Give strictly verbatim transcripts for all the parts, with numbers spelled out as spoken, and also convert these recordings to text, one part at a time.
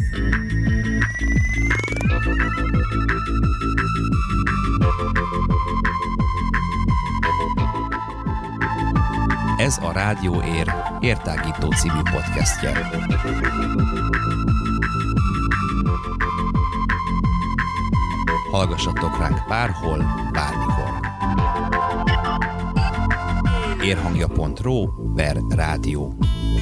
Ez a Rádió Ér Értágító című podcastje. Hallgassatok ránk bárhol, bármikor. érhangja pont ro per rádió.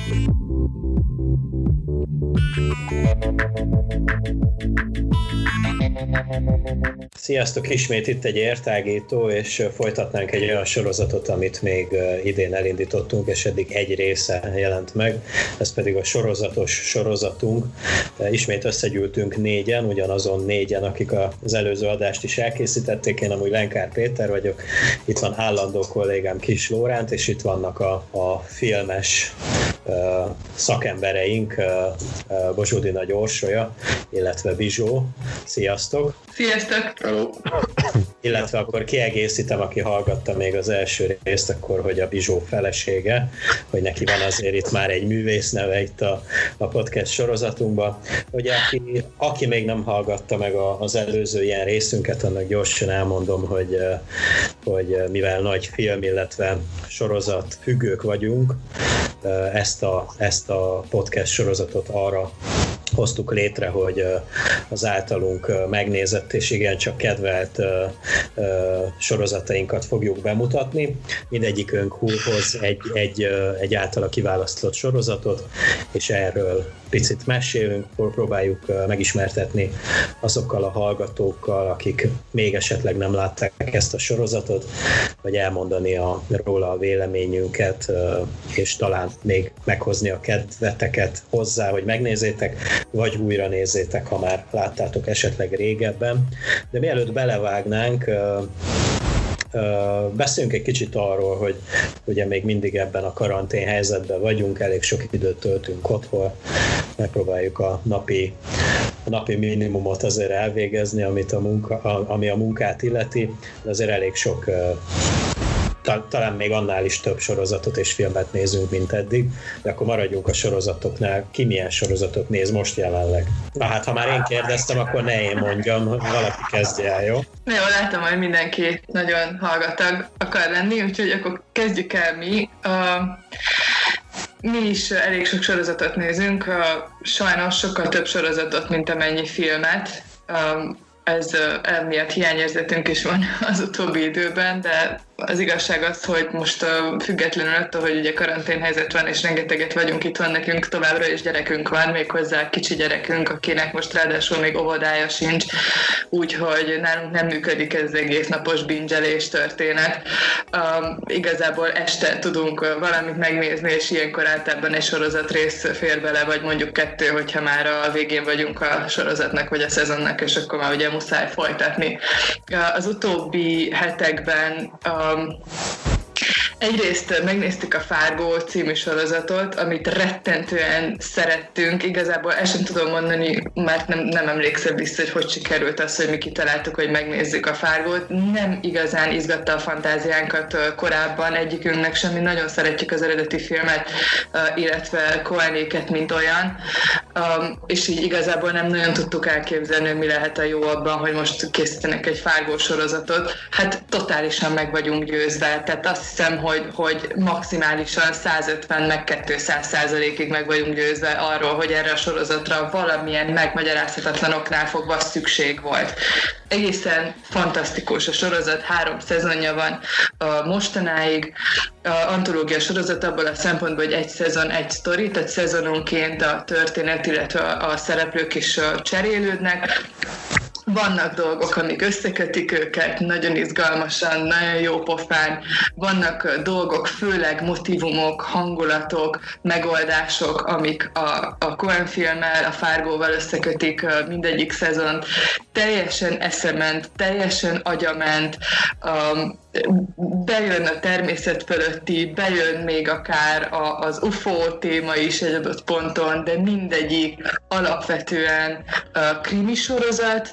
Sziasztok! Ismét itt egy értágító, és folytatnánk egy olyan sorozatot, amit még idén elindítottunk, és eddig egy része jelent meg, ez pedig a sorozatos sorozatunk. Ismét összegyűltünk négyen, ugyanazon négyen, akik az előző adást is elkészítették. Én amúgy Lenkár Péter vagyok, itt van állandó kollégám Kis Lóránt, és itt vannak a, a filmes uh, szakembereink, uh, uh, Bozsudi Nagy Orsolya, illetve Bizsó. Sziasztok! Sziasztok! Hello. Illetve akkor kiegészítem, aki hallgatta még az első részt, akkor, hogy a Bizsó felesége, hogy neki van azért itt már egy művész neve itt a, a podcast sorozatunkban. Ugye, aki, aki még nem hallgatta meg a, az előző ilyen részünket, annak gyorsan elmondom, hogy, hogy mivel nagy film, illetve sorozat függők vagyunk, ezt a, ezt a podcast sorozatot arra hoztuk létre, hogy az általunk megnézett és igencsak kedvelt sorozatainkat fogjuk bemutatni. Mindegyikünk hoz egy, egy, egy általa kiválasztott sorozatot, és erről picit mesélünk, próbáljuk megismertetni azokkal a hallgatókkal, akik még esetleg nem látták ezt a sorozatot, vagy elmondani a, róla a véleményünket, és talán még meghozni a kedveteket hozzá, hogy megnézzétek, vagy újra nézzétek, ha már láttátok esetleg régebben. De mielőtt belevágnánk, Uh, beszéljünk egy kicsit arról, hogy ugye még mindig ebben a karantén helyzetben vagyunk, elég sok időt töltünk otthon, megpróbáljuk a napi, a napi minimumot azért elvégezni, amit a munka, a, ami a munkát illeti, de azért elég sok, uh, ta, talán még annál is több sorozatot és filmet nézünk, mint eddig, de akkor maradjunk a sorozatoknál. Ki milyen sorozatot néz most jelenleg? Na hát, ha már én kérdeztem, akkor ne én mondjam, valaki kezdje el, jó? Jó, látom, hogy mindenki nagyon hallgatag akar lenni, úgyhogy akkor kezdjük el mi. Uh, mi is elég sok sorozatot nézünk, uh, sajnos sokkal több sorozatot, mint amennyi filmet. Uh, ez uh, emiatt hiányérzetünk is van az utóbbi időben, de az igazság az, hogy most uh, függetlenül attól, hogy ugye karanténhelyzet van, és rengeteget vagyunk itthon, nekünk továbbra is gyerekünk van, méghozzá kicsi gyerekünk, akinek most ráadásul még óvodája sincs, úgyhogy nálunk nem működik ez az egész napos bingelés történet. Um, igazából este tudunk uh, valamit megnézni, és ilyenkor általában egy sorozatrész fér bele, vagy mondjuk kettő, hogyha már a végén vagyunk a sorozatnak, vagy a szezonnak, és akkor már ugye muszáj folytatni. Uh, az utóbbi hetekben uh, Um, egyrészt megnéztük a Fargo című sorozatot, amit rettentően szerettünk. Igazából ezt sem tudom mondani, mert nem, nem emlékszem vissza, hogy hogy sikerült az, hogy mi kitaláltuk, hogy megnézzük a Fargót. Nem igazán izgatta a fantáziánkat korábban egyikünknek sem. Mi nagyon szeretjük az eredeti filmet, illetve Coenéket, mint olyan. És így igazából nem nagyon tudtuk elképzelni, hogy mi lehet a jó abban, hogy most készítenek egy Fargo sorozatot. Hát totálisan meg vagyunk győzve. Tehát azt hiszem, hogy, hogy maximálisan százötven meg kétszáz százalékig meg vagyunk győzve arról, hogy erre a sorozatra valamilyen megmagyarázhatatlan oknál fogva szükség volt. Egészen fantasztikus a sorozat, három szezonja van uh, mostanáig. Uh, antológia sorozat abból a szempontból, hogy egy szezon, egy sztori, tehát szezononként a történet, illetve a, a szereplők is uh, cserélődnek. Vannak dolgok, amik összekötik őket, nagyon izgalmasan, nagyon jó pofán. Vannak dolgok, főleg motívumok, hangulatok, megoldások, amik a, a Coen filmmel, a Fargóval összekötik mindegyik szezont. Teljesen eszement, teljesen agyament, um, bejön a természet fölötti, bejön még akár a, az u f o téma is egy adott ponton, de mindegyik alapvetően uh, krimi sorozat,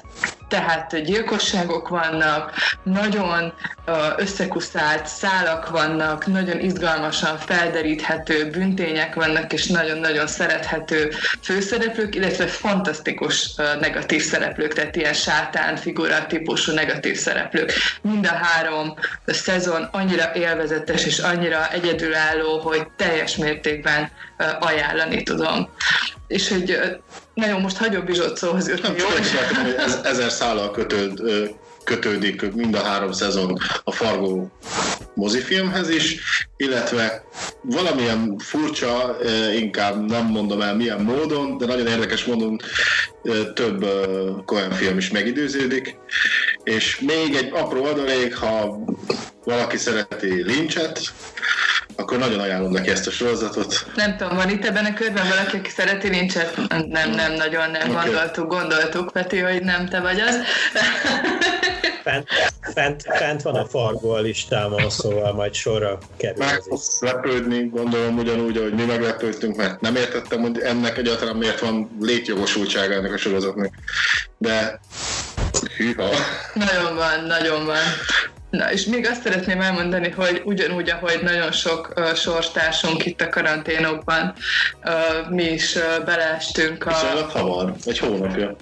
tehát gyilkosságok vannak, nagyon összekuszált szálak vannak, nagyon izgalmasan felderíthető bűntények vannak, és nagyon-nagyon szerethető főszereplők, illetve fantasztikus negatív szereplők, tehát ilyen sátán figura típusú negatív szereplők. Mind a három szezon annyira élvezetes és annyira egyedülálló, hogy teljes mértékben ajánlani tudom. És hogy nagyon most hagyom Bizsot szóhoz jutni, jó? Hogy ez, ezer szállal kötőd, kötődik mind a három szezon a Fargo mozifilmhez is, illetve valamilyen furcsa, inkább nem mondom el milyen módon, de nagyon érdekes módon több Coen film is megidőződik, és még egy apró adalék, ha valaki szereti Lynchet, akkor nagyon ajánlom neki ezt a sorozatot. Nem tudom, van itt ebben a körben valaki, aki szereti Lynchet? Nem, nem, nagyon nem okay. gondoltuk, gondoltuk, Peti, hogy nem te vagy az. Fent, fent, fent van a Fargo a listámon, szóval majd sorra kerül. Meg fogsz lepődni, gondolom ugyanúgy, ahogy mi meglepődtünk, mert nem értettem, hogy ennek egyáltalán miért van létjogosultsága ennek a sorozatnak. De hűha. Nagyon van, nagyon van. Na, és még azt szeretném elmondani, hogy ugyanúgy, ahogy nagyon sok uh, sorstársunk itt a karanténokban, uh, mi is uh, beleestünk a... Viszonylag hamar, egy hónapja.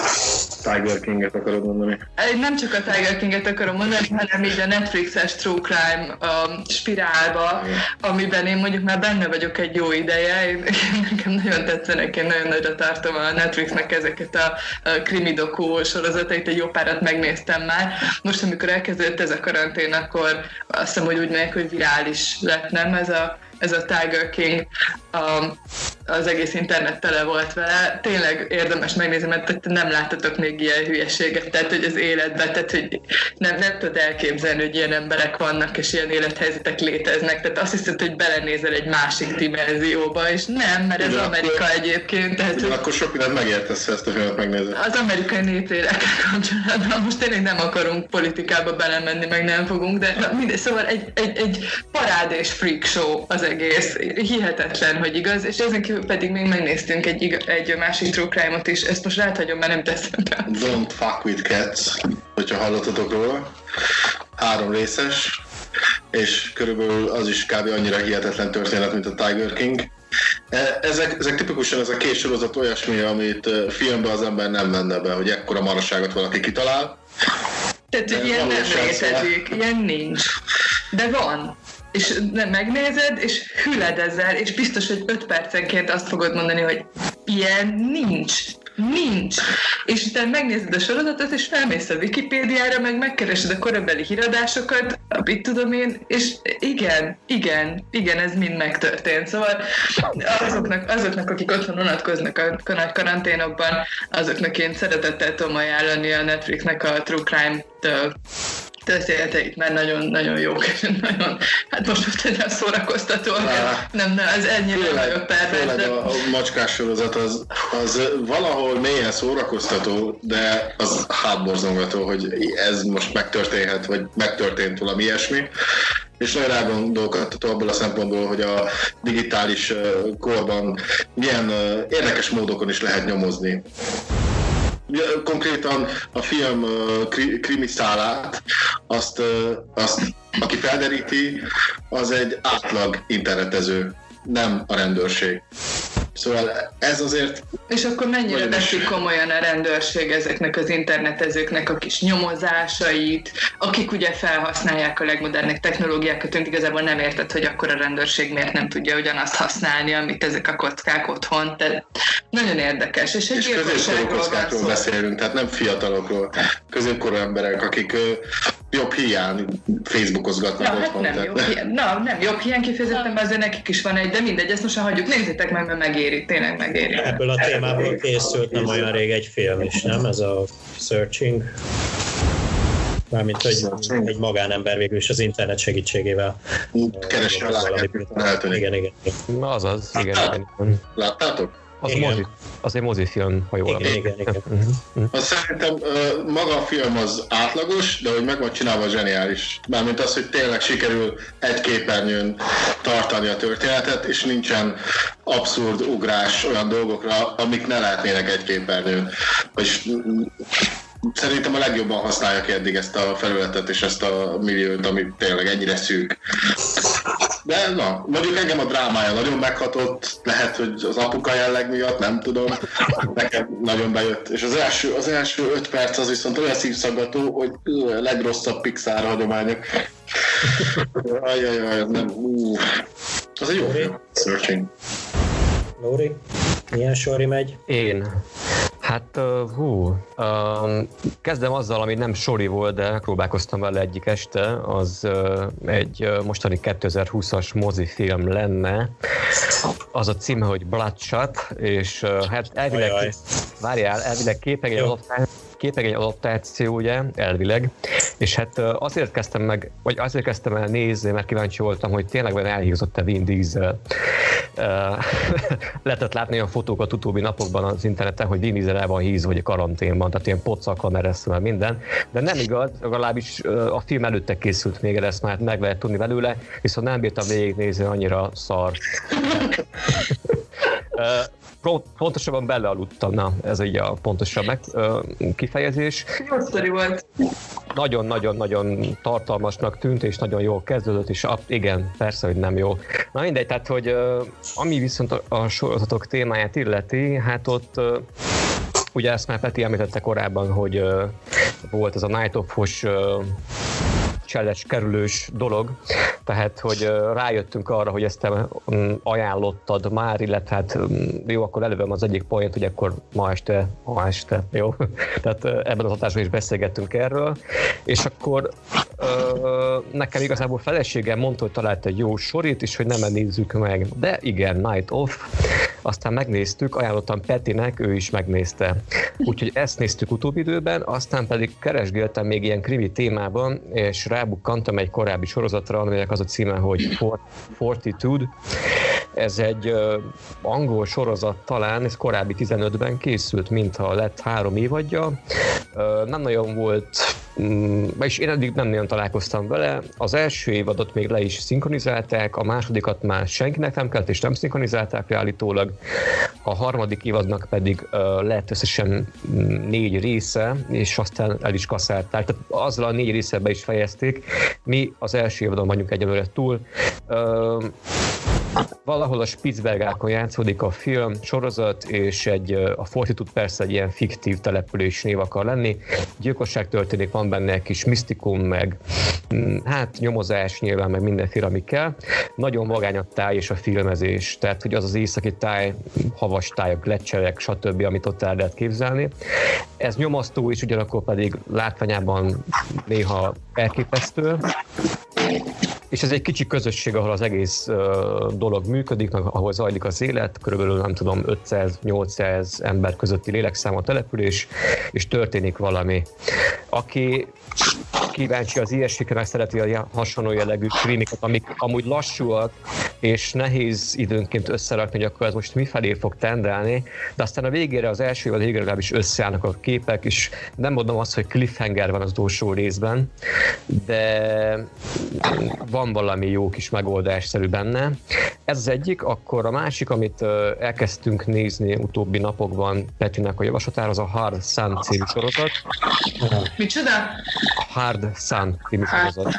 Tiger King-et akarod mondani? Nem csak a Tiger King-et akarom mondani, hanem így a Netflixes True Crime uh, spirálba, amiben én mondjuk már benne vagyok egy jó ideje. Én, nekem nagyon tetszenek, én nagyon nagyra tartom a Netflixnek ezeket a, a krimi doku sorozatait, egy jó párat megnéztem már. Most, amikor elkezdődött ez a karantén, akkor azt hiszem, hogy úgy megyek, hogy virális lett, nem? Ez a, ez a Tiger King, a, az egész internet tele volt vele. Tényleg érdemes megnézni, mert nem láttatok még ilyen hülyeséget, tehát hogy az életben, tehát hogy nem, nem tudod elképzelni, hogy ilyen emberek vannak, és ilyen élethelyzetek léteznek, tehát azt hiszed, hogy belenézel egy másik dimenzióba, és nem, mert ez ugyanakkor, Amerika egyébként. Tehát, ugyanakkor sok mindent megértesz, ha ezt a filmet megnézed. Az amerikai néplélekkel kapcsolatban most tényleg nem akarunk politikába belemenni, meg nem fogunk, de na, mindegy, szóval egy, egy, egy parádés freak show az egész. Hihetetlen, hogy igaz, és ezen kívül pedig még megnéztünk egy, egy másik true crime-ot is, ezt most ráthagyom, mert nem teszem be. Don't Fuck With Cats, hogyha hallottatok róla. Három részes, és körülbelül az is kb. Annyira hihetetlen történet, mint a Tiger King. Ezek, ezek tipikusan ez a két sorozat olyasmi, amit filmben az ember nem venne be, hogy ekkora maraságot valaki kitalál. Tehát, hogy ilyen nem létezik, ilyen nincs. De van. És nem megnézed, és hüled ezzel, és biztos, hogy öt percenként azt fogod mondani, hogy ilyen nincs. Nincs. És utána megnézed a sorozatot, és felmész a Wikipédiára, meg megkeresed a korabeli híradásokat, mit tudom én, és igen, igen, igen, ez mind megtörtént. Szóval azoknak, azoknak akik otthon unatkoznak a nagy karanténokban, azoknak én szeretettel tudom ajánlani a Netflixnek a True Crime történeteit, mert nagyon-nagyon jók, és nagyon, hát most most nagyon szórakoztató, nem, nem, ez ennyire vagyok pervers. Főleg a, a macskás sorozat az, az valahol mélyen szórakoztató, de az hátborzongató, hogy ez most megtörténhet, vagy megtörtént valami ilyesmi. És nagyon elgondolkodtató abból a szempontból, hogy a digitális korban milyen érdekes módokon is lehet nyomozni. Konkrétan a film uh, krimi szálát, azt, uh, azt, aki felderíti, az egy átlag internetező, nem a rendőrség. Szóval ez azért... És akkor mennyire veszik komolyan a rendőrség ezeknek az internetezőknek a kis nyomozásait, akik ugye felhasználják a legmodernebb technológiákat, ön igazából nem érted, hogy akkor a rendőrség miért nem tudja ugyanazt használni, amit ezek a kockák otthon. Tehát nagyon érdekes. És, és középkorú kockákról beszélünk, tehát nem fiatalokról. Középkorú emberek, akik jobb hiány Facebookozgatnak ja, otthon. Hát nem, jobb hiány. Na, nem jobb hiány kifejezetten, mert azért nekik is van egy, de mindegy, ezt most hagyjuk, nézzétek meg, mert megéri, tényleg megéri. Ebből a témából készült nem olyan rég egy film is, nem? Ez a Searching. Mármint, hogy egy magánember végül is az internet segítségével keresi a lányát. Igen, igen. Na azaz, igen, igen, igen. Láttátok? Az, mozi, az egy mozifilm, ha jól igen, igen, igen. Azt szerintem maga a film az átlagos, de hogy meg van csinálva zseniális. Mármint az, hogy tényleg sikerül egy képernyőn tartani a történetet, és nincsen abszurd ugrás olyan dolgokra, amik ne lehetnének egy képernyőn. Vagyis szerintem a legjobban használják eddig ezt a felületet és ezt a milliót, ami tényleg ennyire szűk. De na, mondjuk engem a drámája nagyon meghatott, lehet, hogy az apuka jelleg miatt, nem tudom, nekem nagyon bejött. És az első, az első öt perc az viszont olyan szívszaggató, hogy a legrosszabb Pixar hagyományok. Ajajaj, nem, ú. Az egy jó film. Searching. Lóri, milyen sori megy? Én. Hát, uh, hú, uh, kezdem azzal, ami nem sori volt, de próbálkoztam vele egyik este, az uh, egy uh, mostani kétezer-húszas mozifilm lenne. Az a címe, hogy Bloodshot, és uh, hát elvileg, Ajaj. várjál, elvileg képregény adaptáció, képregény adaptáció, ugye, elvileg, és hát uh, azért kezdtem meg, vagy azért kezdtem el nézni, mert kíváncsi voltam, hogy tényleg benne elhízott a Vin Diesel. Uh, lehetett látni olyan fotókat utóbbi napokban az interneten, hogy Vin Diesel el van hízva, hogy a karanténban, tehát ilyen pocakkal meresztve minden, de nem igaz, legalábbis uh, a film előtte készült még, ezt már meg lehet tudni belőle, viszont nem bírtam végignézni, annyira szar. uh, Pontosabban belealudtam, na, ez így a pontosabb meg, uh, kifejezés. Jó sztori volt. Nagyon-nagyon-nagyon tartalmasnak tűnt, és nagyon jól kezdődött, és a, igen, persze, hogy nem jó. Na mindegy, tehát, hogy uh, ami viszont a, a sorozatok témáját illeti, hát ott uh, ugye ezt már Peti említette korábban, hogy uh, volt ez a Night of-os uh, cseles kerülős dolog, tehát, hogy uh, rájöttünk arra, hogy ezt te um, ajánlottad már, illetve hát um, jó, akkor elővem az egyik point, hogy akkor ma este, ma este, jó? Tehát uh, ebben az adásban is beszélgettünk erről, és akkor uh, nekem igazából feleségem mondta, hogy talált egy jó sorit, és hogy nem nézzük meg, de igen, Night Off, aztán megnéztük, ajánlottam Petinek, ő is megnézte. Úgyhogy ezt néztük utóbbi időben, aztán pedig keresgéltem még ilyen krimi témában, és rábukkantam egy korábbi sorozatra, aminek az a címe, hogy Fortitude. Ez egy uh, angol sorozat talán, ez korábbi tizenötben készült, mintha lett három évadja. Uh, nem nagyon volt, um, és én eddig nem nagyon találkoztam vele. Az első évadot még le is szinkronizálták, a másodikat már senkinek nem kellett, és nem szinkronizálták le állítólag. A harmadik évadnak pedig uh, lett összesen négy része, és aztán el is kaszálták. Tehát azzal a négy részben be is fejezték. Mi az első évadon vagyunk egyelőre túl. Uh, Valahol a Spitzbergákon játszódik a film, sorozat, és egy, a Fortitude persze egy ilyen fiktív település név akar lenni. Gyilkosság történik, van benne egy kis misztikum, meg hát nyomozás nyilván, meg mindenféle, ami kell. Nagyon vagány a táj és a filmezés, tehát hogy az az északi táj, havas tájak, gletszerek, stb., amit ott el lehet képzelni. Ez nyomasztó, és ugyanakkor pedig látványában néha elképesztő. És ez egy kicsi közösség, ahol az egész uh, dolog működik, ahol zajlik az élet, körülbelül nem tudom ötszáz-nyolcszáz ember közötti lélekszám a település, és történik valami. Aki kíváncsi az ilyesikre, szereti a hasonló jellegű krimikokat, amik amúgy lassúak, és nehéz időnként összerakni, hogy akkor ez most mifelé fog tendálni, de aztán a végére, az első vagy végére legalábbis összeállnak a képek, és nem mondom azt, hogy cliffhanger van az utolsó részben, de van valami jó kis megoldásszerű benne. Ez az egyik, akkor a másik, amit elkezdtünk nézni utóbbi napokban Petinek a javaslatára, az a Hard Sun című sorozat. Micsoda? Hard Sun című sorozat.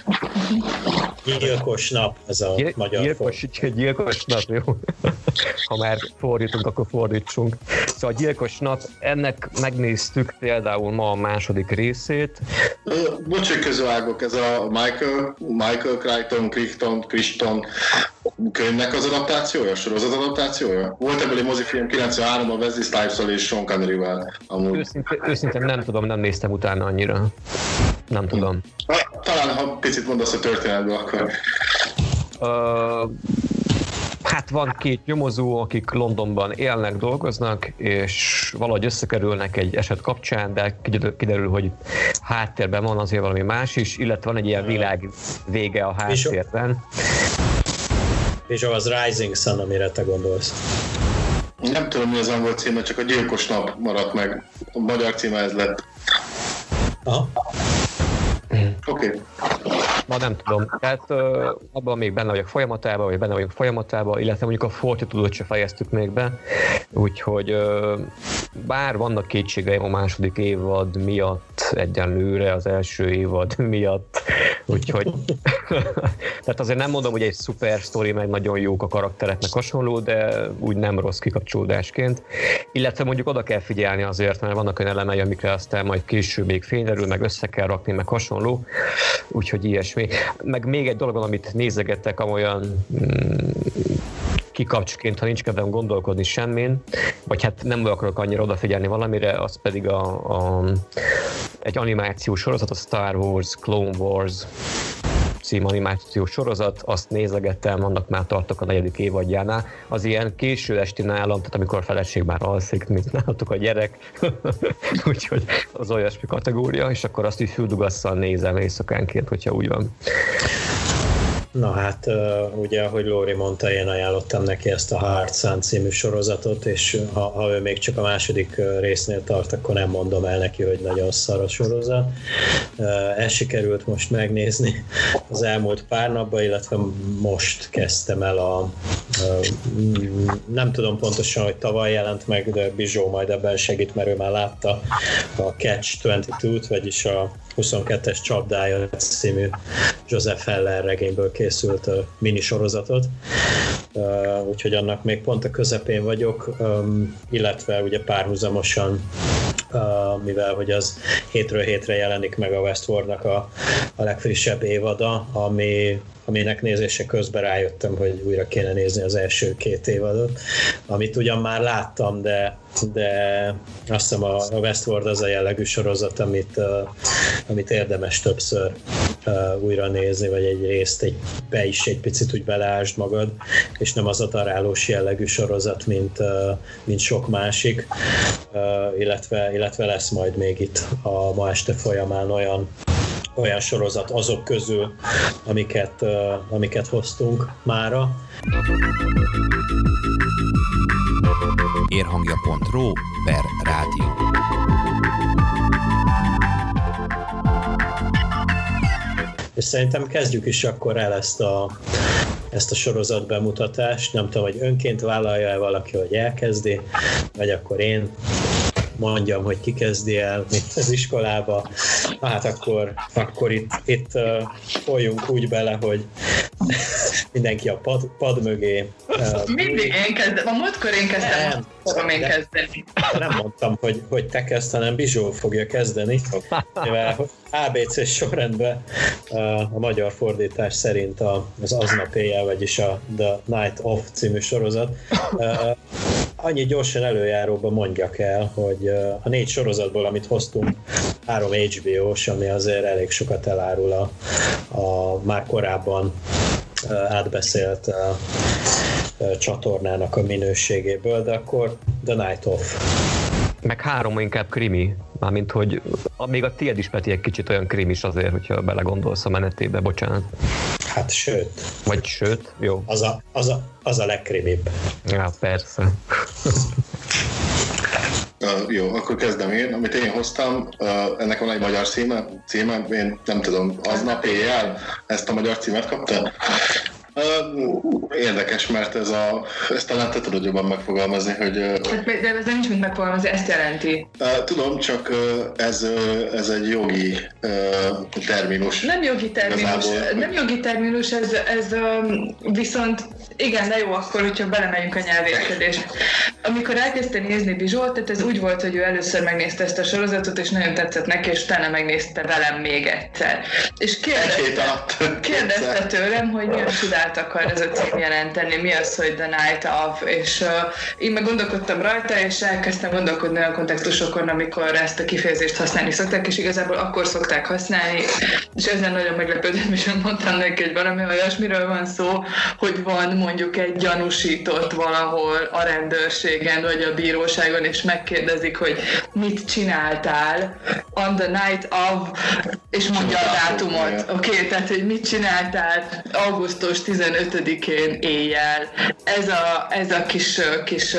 Gyilkos nap, ez a Gyil- magyar gyilkos, gyilkos nap, jó. Ha már fordítunk, akkor fordítsunk. Szóval a gyilkos nap, ennek megnéztük például ma a második részét. Bocs, hogy közvágok, ez a Michael, Michael Crichton, Crichton, Crichton könyvnek az adaptációja, sorozat adaptációja? Volt ebből egy mozifilm kilencvenháromban Wesley Snipes-szal és Sean Connery-vel amúgy. Őszintén, őszintén nem tudom, nem néztem utána annyira. Nem tudom. Ha, talán, ha picit mondasz a történetből, akkor... Uh, hát van két nyomozó, akik Londonban élnek, dolgoznak, és valahogy összekerülnek egy eset kapcsán, de kiderül, hogy háttérben van azért valami más is, illetve van egy ilyen világ vége a háttérben. És az Rising Sun, amire te gondolsz. Nem tudom, mi az angol címe, csak a gyilkos nap maradt meg. A magyar címe ez lett. Aha. Oké. Okay. Ma nem tudom. Tehát uh, abban még benne vagyok folyamatában, vagy benne vagyok folyamatában, illetve mondjuk a Fortitude-ot se fejeztük még be, úgyhogy uh, bár vannak kétségeim a második évad miatt egyenlőre, az első évad miatt, úgyhogy tehát azért nem mondom, hogy egy szuper sztori, meg nagyon jók a karaktereknek hasonló, de úgy nem rossz kikapcsolódásként. Illetve mondjuk oda kell figyelni azért, mert vannak olyan elemei, amikre aztán majd később még fényderül, meg össze kell rakni, meg hasonló, úgyhogy ilyesmi. Meg még egy dolog, amit nézegettek, amolyan mm, kikapcsként, ha nincs kedvem gondolkodni semmin, vagy hát nem akarok annyira odafigyelni valamire, az pedig a, a, egy animációs sorozat, a Star Wars Clone Wars című animációs sorozat, azt nézegettem, annak már tartok a negyedik évadjánál. Az ilyen késő esti nálam, tehát amikor a feleség már alszik, mint nálatok a gyerek, úgyhogy az olyasmi kategória, és akkor azt is füldugasszal nézem éjszakánként, hogyha úgy van. Na hát, ugye, ahogy Lóri mondta, én ajánlottam neki ezt a Hard Sun című sorozatot, és ha, ha ő még csak a második résznél tart, akkor nem mondom el neki, hogy nagyon szar a sorozat. Ezt sikerült most megnézni az elmúlt pár napban, illetve most kezdtem el a, a nem tudom pontosan, hogy tavaly jelent meg, de Bizsó majd ebben segít, mert ő már látta a Catch huszonkettőt, vagyis a huszonkettes csapdája című Joseph Heller regényből készült uh, mini sorozatot, uh, úgyhogy annak még pont a közepén vagyok, um, illetve ugye párhuzamosan, uh, mivel hogy az hétről hétre jelenik meg a Westworldnak a, a legfrissebb évada, ami aminek nézése közben rájöttem, hogy újra kéne nézni az első két évadot, amit ugyan már láttam, de, de azt hiszem a Westworld az a jellegű sorozat, amit, uh, amit érdemes többször uh, újra nézni, vagy egy részt egy, be is egy picit úgy beleásd magad, és nem az a darálós jellegű sorozat, mint, uh, mint sok másik, uh, illetve, illetve lesz majd még itt a ma este folyamán olyan olyan sorozat azok közül, amiket, uh, amiket hoztunk mára. érhangja pont ro per rádió. És szerintem kezdjük is akkor el ezt a, ezt a sorozat bemutatást. Nem tudom, hogy önként vállalja-e valaki, hogy elkezdi, vagy akkor én mondjam, hogy ki kezdi el, mint az iskolába. Hát akkor, akkor itt, itt uh, folyjunk úgy bele, hogy mindenki a pad, pad mögé. Uh, Mindig én kezdem. A múltkor én kezdtem, nem, fogom én kezdeni. Nem mondtam, hogy, hogy te kezd, hanem Bizsó fogja kezdeni. Mivel á bé cé sorrendben uh, a magyar fordítás szerint az Aznap éjjel, vagyis a The Night Of című sorozat. Uh, Annyi gyorsan előjáróban mondjak el, hogy a négy sorozatból, amit hoztunk, három há bé ó-s, ami azért elég sokat elárul a, a már korábban átbeszélt a, a csatornának a minőségéből, de akkor The Night Of. Meg három inkább krimi, mármint hogy a, még a tiéd is, Peti, egy kicsit olyan krimis azért, hogyha belegondolsz a menetébe, bocsánat. Hát sőt. Vagy sőt, jó. Az a, az a, az a legkrimibb. Ja, persze. Uh, jó, akkor kezdem én. Amit én hoztam, uh, ennek van egy magyar címe, címe, én nem tudom, Aznap éjjel, ezt a magyar címet kapta. Uh, érdekes, mert ez a, ezt talán te tudod jobban megfogalmazni, hogy... Uh, de ez nincs mit megfogalmazni, ezt jelenti. Uh, tudom, csak uh, ez, uh, ez egy jogi uh, terminus. Nem jogi terminus, igazából. nem jogi terminus, ez, ez um, viszont igen, de jó akkor, hogyha belemegyünk a nyelvérkedésbe. Amikor elkezdte nézni Bizsót, tehát ez úgy volt, hogy ő először megnézte ezt a sorozatot, és nagyon tetszett neki, és utána megnézte velem még egyszer. És kérdezte, kérdezte tőlem, hogy milyen csodát akar ez a cím jelenteni, mi az, hogy The Night Of, és uh, én meg gondolkodtam rajta, és elkezdtem gondolkodni olyan kontextusokon, amikor ezt a kifejezést használni szokták, és igazából akkor szokták használni, és ezen nagyon meglepődtem, és mondtam neki, hogy valami olyasmiről van szó, hogy van mondjuk egy gyanúsított valahol a rendőrségen, vagy a bíróságon, és megkérdezik, hogy mit csináltál on the night of, és mondja a dátumot. Oké, okay, tehát, hogy mit csináltál augusztus tizenötödikén éjjel. Ez a, ez a kis, kis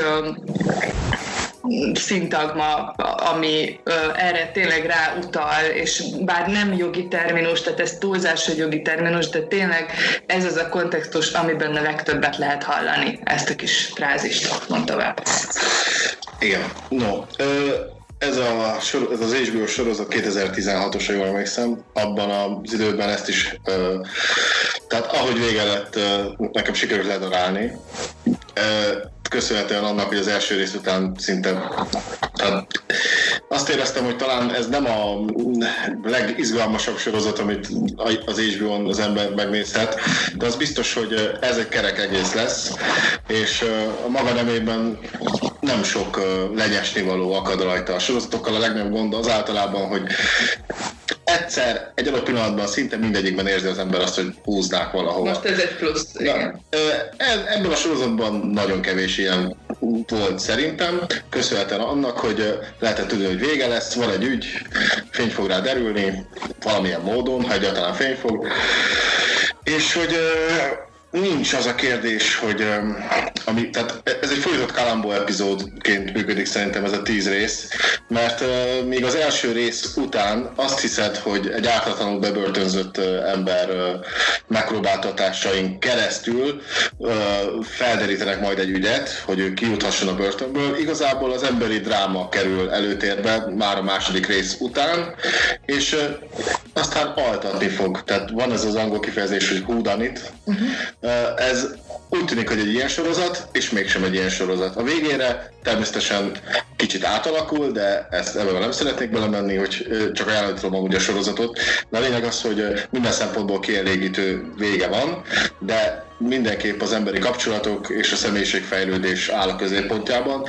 szintagma, ami ö, erre tényleg ráutal, és bár nem jogi terminus, tehát ez túlzás, hogy jogi terminus, de tényleg ez az a kontextus, amiben a legtöbbet lehet hallani. Ezt a kis frázist mond tovább. Igen, no. Ez, a, ez az há bé o sorozat kétezer-tizenhatos, ha jól emlékszem, abban az időben ezt is, tehát ahogy vége lett, nekem sikerült ledarálni. Köszönhetően annak, hogy az első rész után szinte tehát azt éreztem, hogy talán ez nem a legizgalmasabb sorozat, amit az há bé o-n az ember megnézhet, de az biztos, hogy ez egy kerek egész lesz, és a maga nemében nem sok lenyesnivaló akad rajta. A sorozatokkal a legnagyobb gond az általában, hogy egyszer, egy adott pillanatban szinte mindegyikben érzi az ember azt, hogy húznák valahova. Most ez egy plusz, igen. Ebből a sorozatban nagyon kevés ilyen volt szerintem, köszönhetően annak, hogy lehetett tudni, hogy vége lesz, van egy ügy, fény fog rá derülni, valamilyen módon, ha egyáltalán fény fog, és hogy nincs az a kérdés, hogy ami, tehát ez egy folytatott Columbo epizódként működik szerintem ez a tíz rész, mert uh, még az első rész után azt hiszed, hogy egy ártatlanul bebörtönzött uh, ember uh, megpróbáltatásain keresztül uh, felderítenek majd egy ügyet, hogy ő kijuthasson a börtönből. Igazából az emberi dráma kerül előtérbe már a második rész után, és uh, aztán altatni fog. Tehát van ez az angol kifejezés, hogy who done it. Uh-huh. Ez úgy tűnik, hogy egy ilyen sorozat, és mégsem egy ilyen sorozat. A végére természetesen kicsit átalakul, de ezt ebben nem szeretnék belemenni, hogy csak ajánlani tudom amúgy a sorozatot. De a lényeg az, hogy minden szempontból kielégítő vége van, de mindenképp az emberi kapcsolatok és a személyiségfejlődés áll a középpontjában.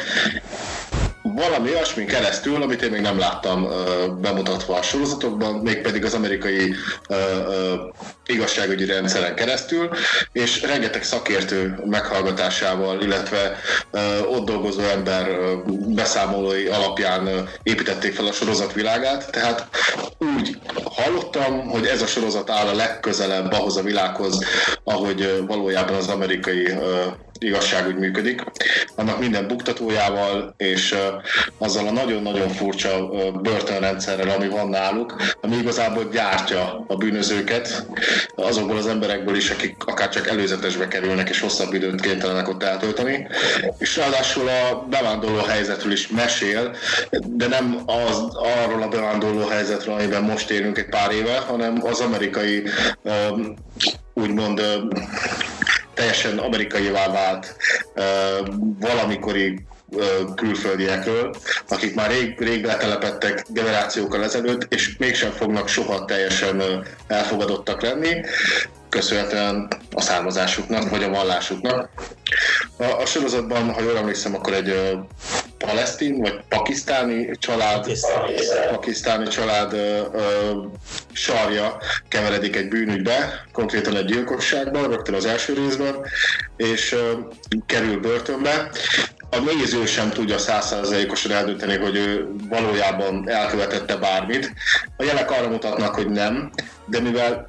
Valami olyasmin keresztül, amit én még nem láttam uh, bemutatva a sorozatokban, mégpedig az amerikai uh, uh, igazságügyi rendszeren keresztül, és rengeteg szakértő meghallgatásával, illetve uh, ott dolgozó ember uh, beszámolói alapján uh, építették fel a sorozat világát, tehát úgy hallottam, hogy ez a sorozat áll a legközelebb ahhoz a világhoz, ahogy uh, valójában az amerikai uh, igazságügy működik, annak minden buktatójával, és uh, azzal a nagyon-nagyon furcsa uh, börtönrendszerrel, ami van náluk, ami igazából gyártja a bűnözőket, azokból az emberekből is, akik akár csak előzetesbe kerülnek, és hosszabb időt kénytelenek ott eltölteni. És ráadásul a bevándorló helyzetről is mesél, de nem az, arról a bevándorló helyzetről, amiben most élünk egy pár éve, hanem az amerikai um, úgymond um, teljesen amerikaivá vált uh, valamikori uh, külföldiekről, akik már rég, rég letelepedtek generációkkal ezelőtt, és mégsem fognak soha teljesen uh, elfogadottak lenni, köszönhetően a származásuknak, vagy a vallásuknak. A, a sorozatban, ha jól emlékszem, akkor egy uh, palesztin, vagy pakisztáni család, pakisztáni, pakisztáni család uh, uh, sarja keveredik egy bűnügybe, konkrétan egy gyilkosságban, rögtön az első részben, és uh, kerül börtönbe. A néző sem tudja száz százalékosan eldönteni, hogy ő valójában elkövetette bármit. A jelek arra mutatnak, hogy nem, de mivel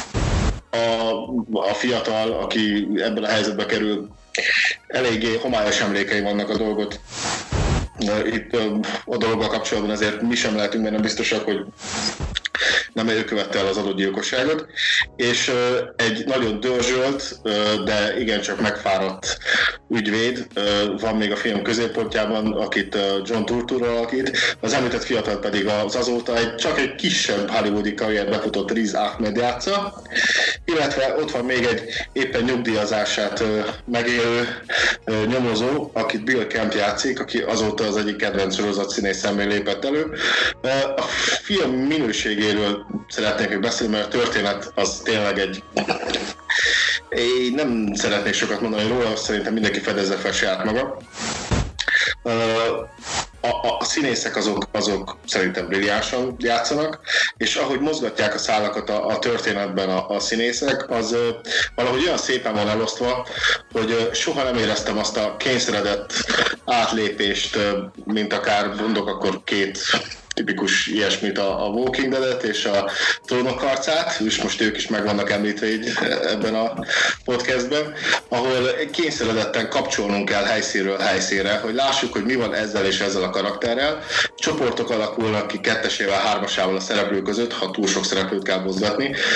a, a fiatal, aki ebben a helyzetbe kerül, eléggé homályos emlékei vannak a dolgot. Itt a dologgal kapcsolatban azért mi sem lehetünk benne biztosak, hogy nem ő követte el az adott gyilkosságot, és egy nagyon dörzsölt, de igencsak megfáradt ügyvéd van még a film középpontjában, akit John Turturro alakít, az említett fiatal pedig az azóta egy, csak egy kisebb hollywoodi karriert befutott Riz Ahmed játsza, illetve ott van még egy éppen nyugdíjazását megélő nyomozó, akit Bill Camp játszik, aki azóta az egyik kedvenc sorozat színészemmé lépett elő. A film minőségéről szeretnék még beszélni, mert a történet az tényleg egy... Én nem szeretnék sokat mondani róla, szerintem mindenki fedezze fel saját maga. A, a, a színészek azok, azok szerintem brilliánsan játszanak, és ahogy mozgatják a szálakat a, a történetben a, a színészek, az uh, valahogy olyan szépen van elosztva, hogy uh, soha nem éreztem azt a kényszeredett átlépést, uh, mint akár mondok akkor két tipikus ilyesmit, a, a Walking Dead-et és a Trónok harcát, és most ők is meg vannak említve így ebben a podcastben, ahol kényszeredetten kapcsolnunk kell helyszínről helyszínre, hogy lássuk, hogy mi van ezzel és ezzel a karakterrel. Csoportok alakulnak ki kettesével, hármasával a szereplő között, ha túl sok szereplőt kell mozgatni,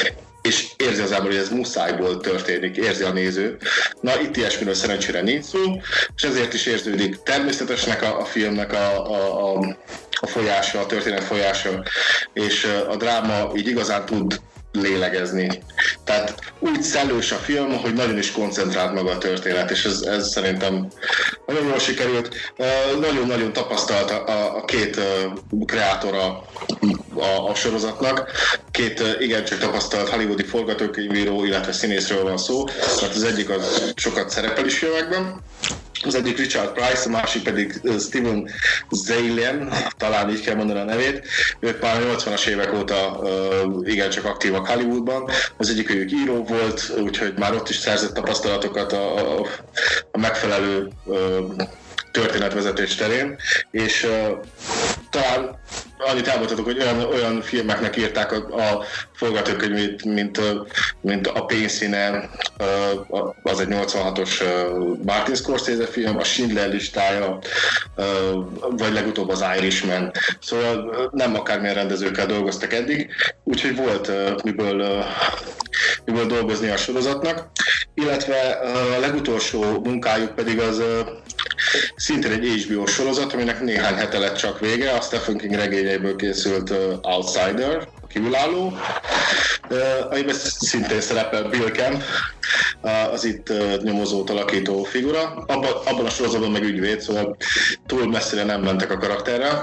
és érzi az ember, hogy ez muszájból történik, érzi a néző. Na, itt ilyesmiről szerencsére nincs szó, és ezért is érződik természetesnek a, a filmnek a, a, a, a folyása, a történet folyása, és a dráma így igazán tud lélegezni. Tehát úgy szellős a film, hogy nagyon is koncentrált maga a történet, és ez, ez szerintem nagyon jól sikerült. Nagyon-nagyon tapasztalt a, a két kreátora a, a sorozatnak. Két igencsak tapasztalt hollywoodi forgatókönyvíró, illetve színészről van szó, mert az egyik az sokat szerepel is filmekben. Az egyik Richard Price, a másik pedig Steven Zaillian, talán így kell mondani a nevét. Ők már a nyolcvanas évek óta uh, igencsak aktívak Hollywoodban. Az egyik ők író volt, úgyhogy már ott is szerzett tapasztalatokat a, a, a megfelelő uh, történetvezetés terén, és uh, talán annyit elmondhatok, hogy olyan, olyan filmeknek írták a, a forgatókönyvét, mint, mint A pénzszíne, az egy nyolcvanhatos Martin Scorsese film, a Schindler listája, vagy legutóbb az Irishman. Szóval nem akármilyen rendezőkkel dolgoztak eddig, úgyhogy volt miből, miből dolgozni a sorozatnak, illetve a legutolsó munkájuk pedig az szintén egy há bé ó sorozat, aminek néhány hete lett csak vége, a Stephen King regényeiből készült Outsider, a kívülálló, amiben szintén szerepel Bill Camp, az itt nyomozót alakító figura. Abban, abban a sorozatban meg ügyvéd, szóval túl messzire nem mentek a karakterrel.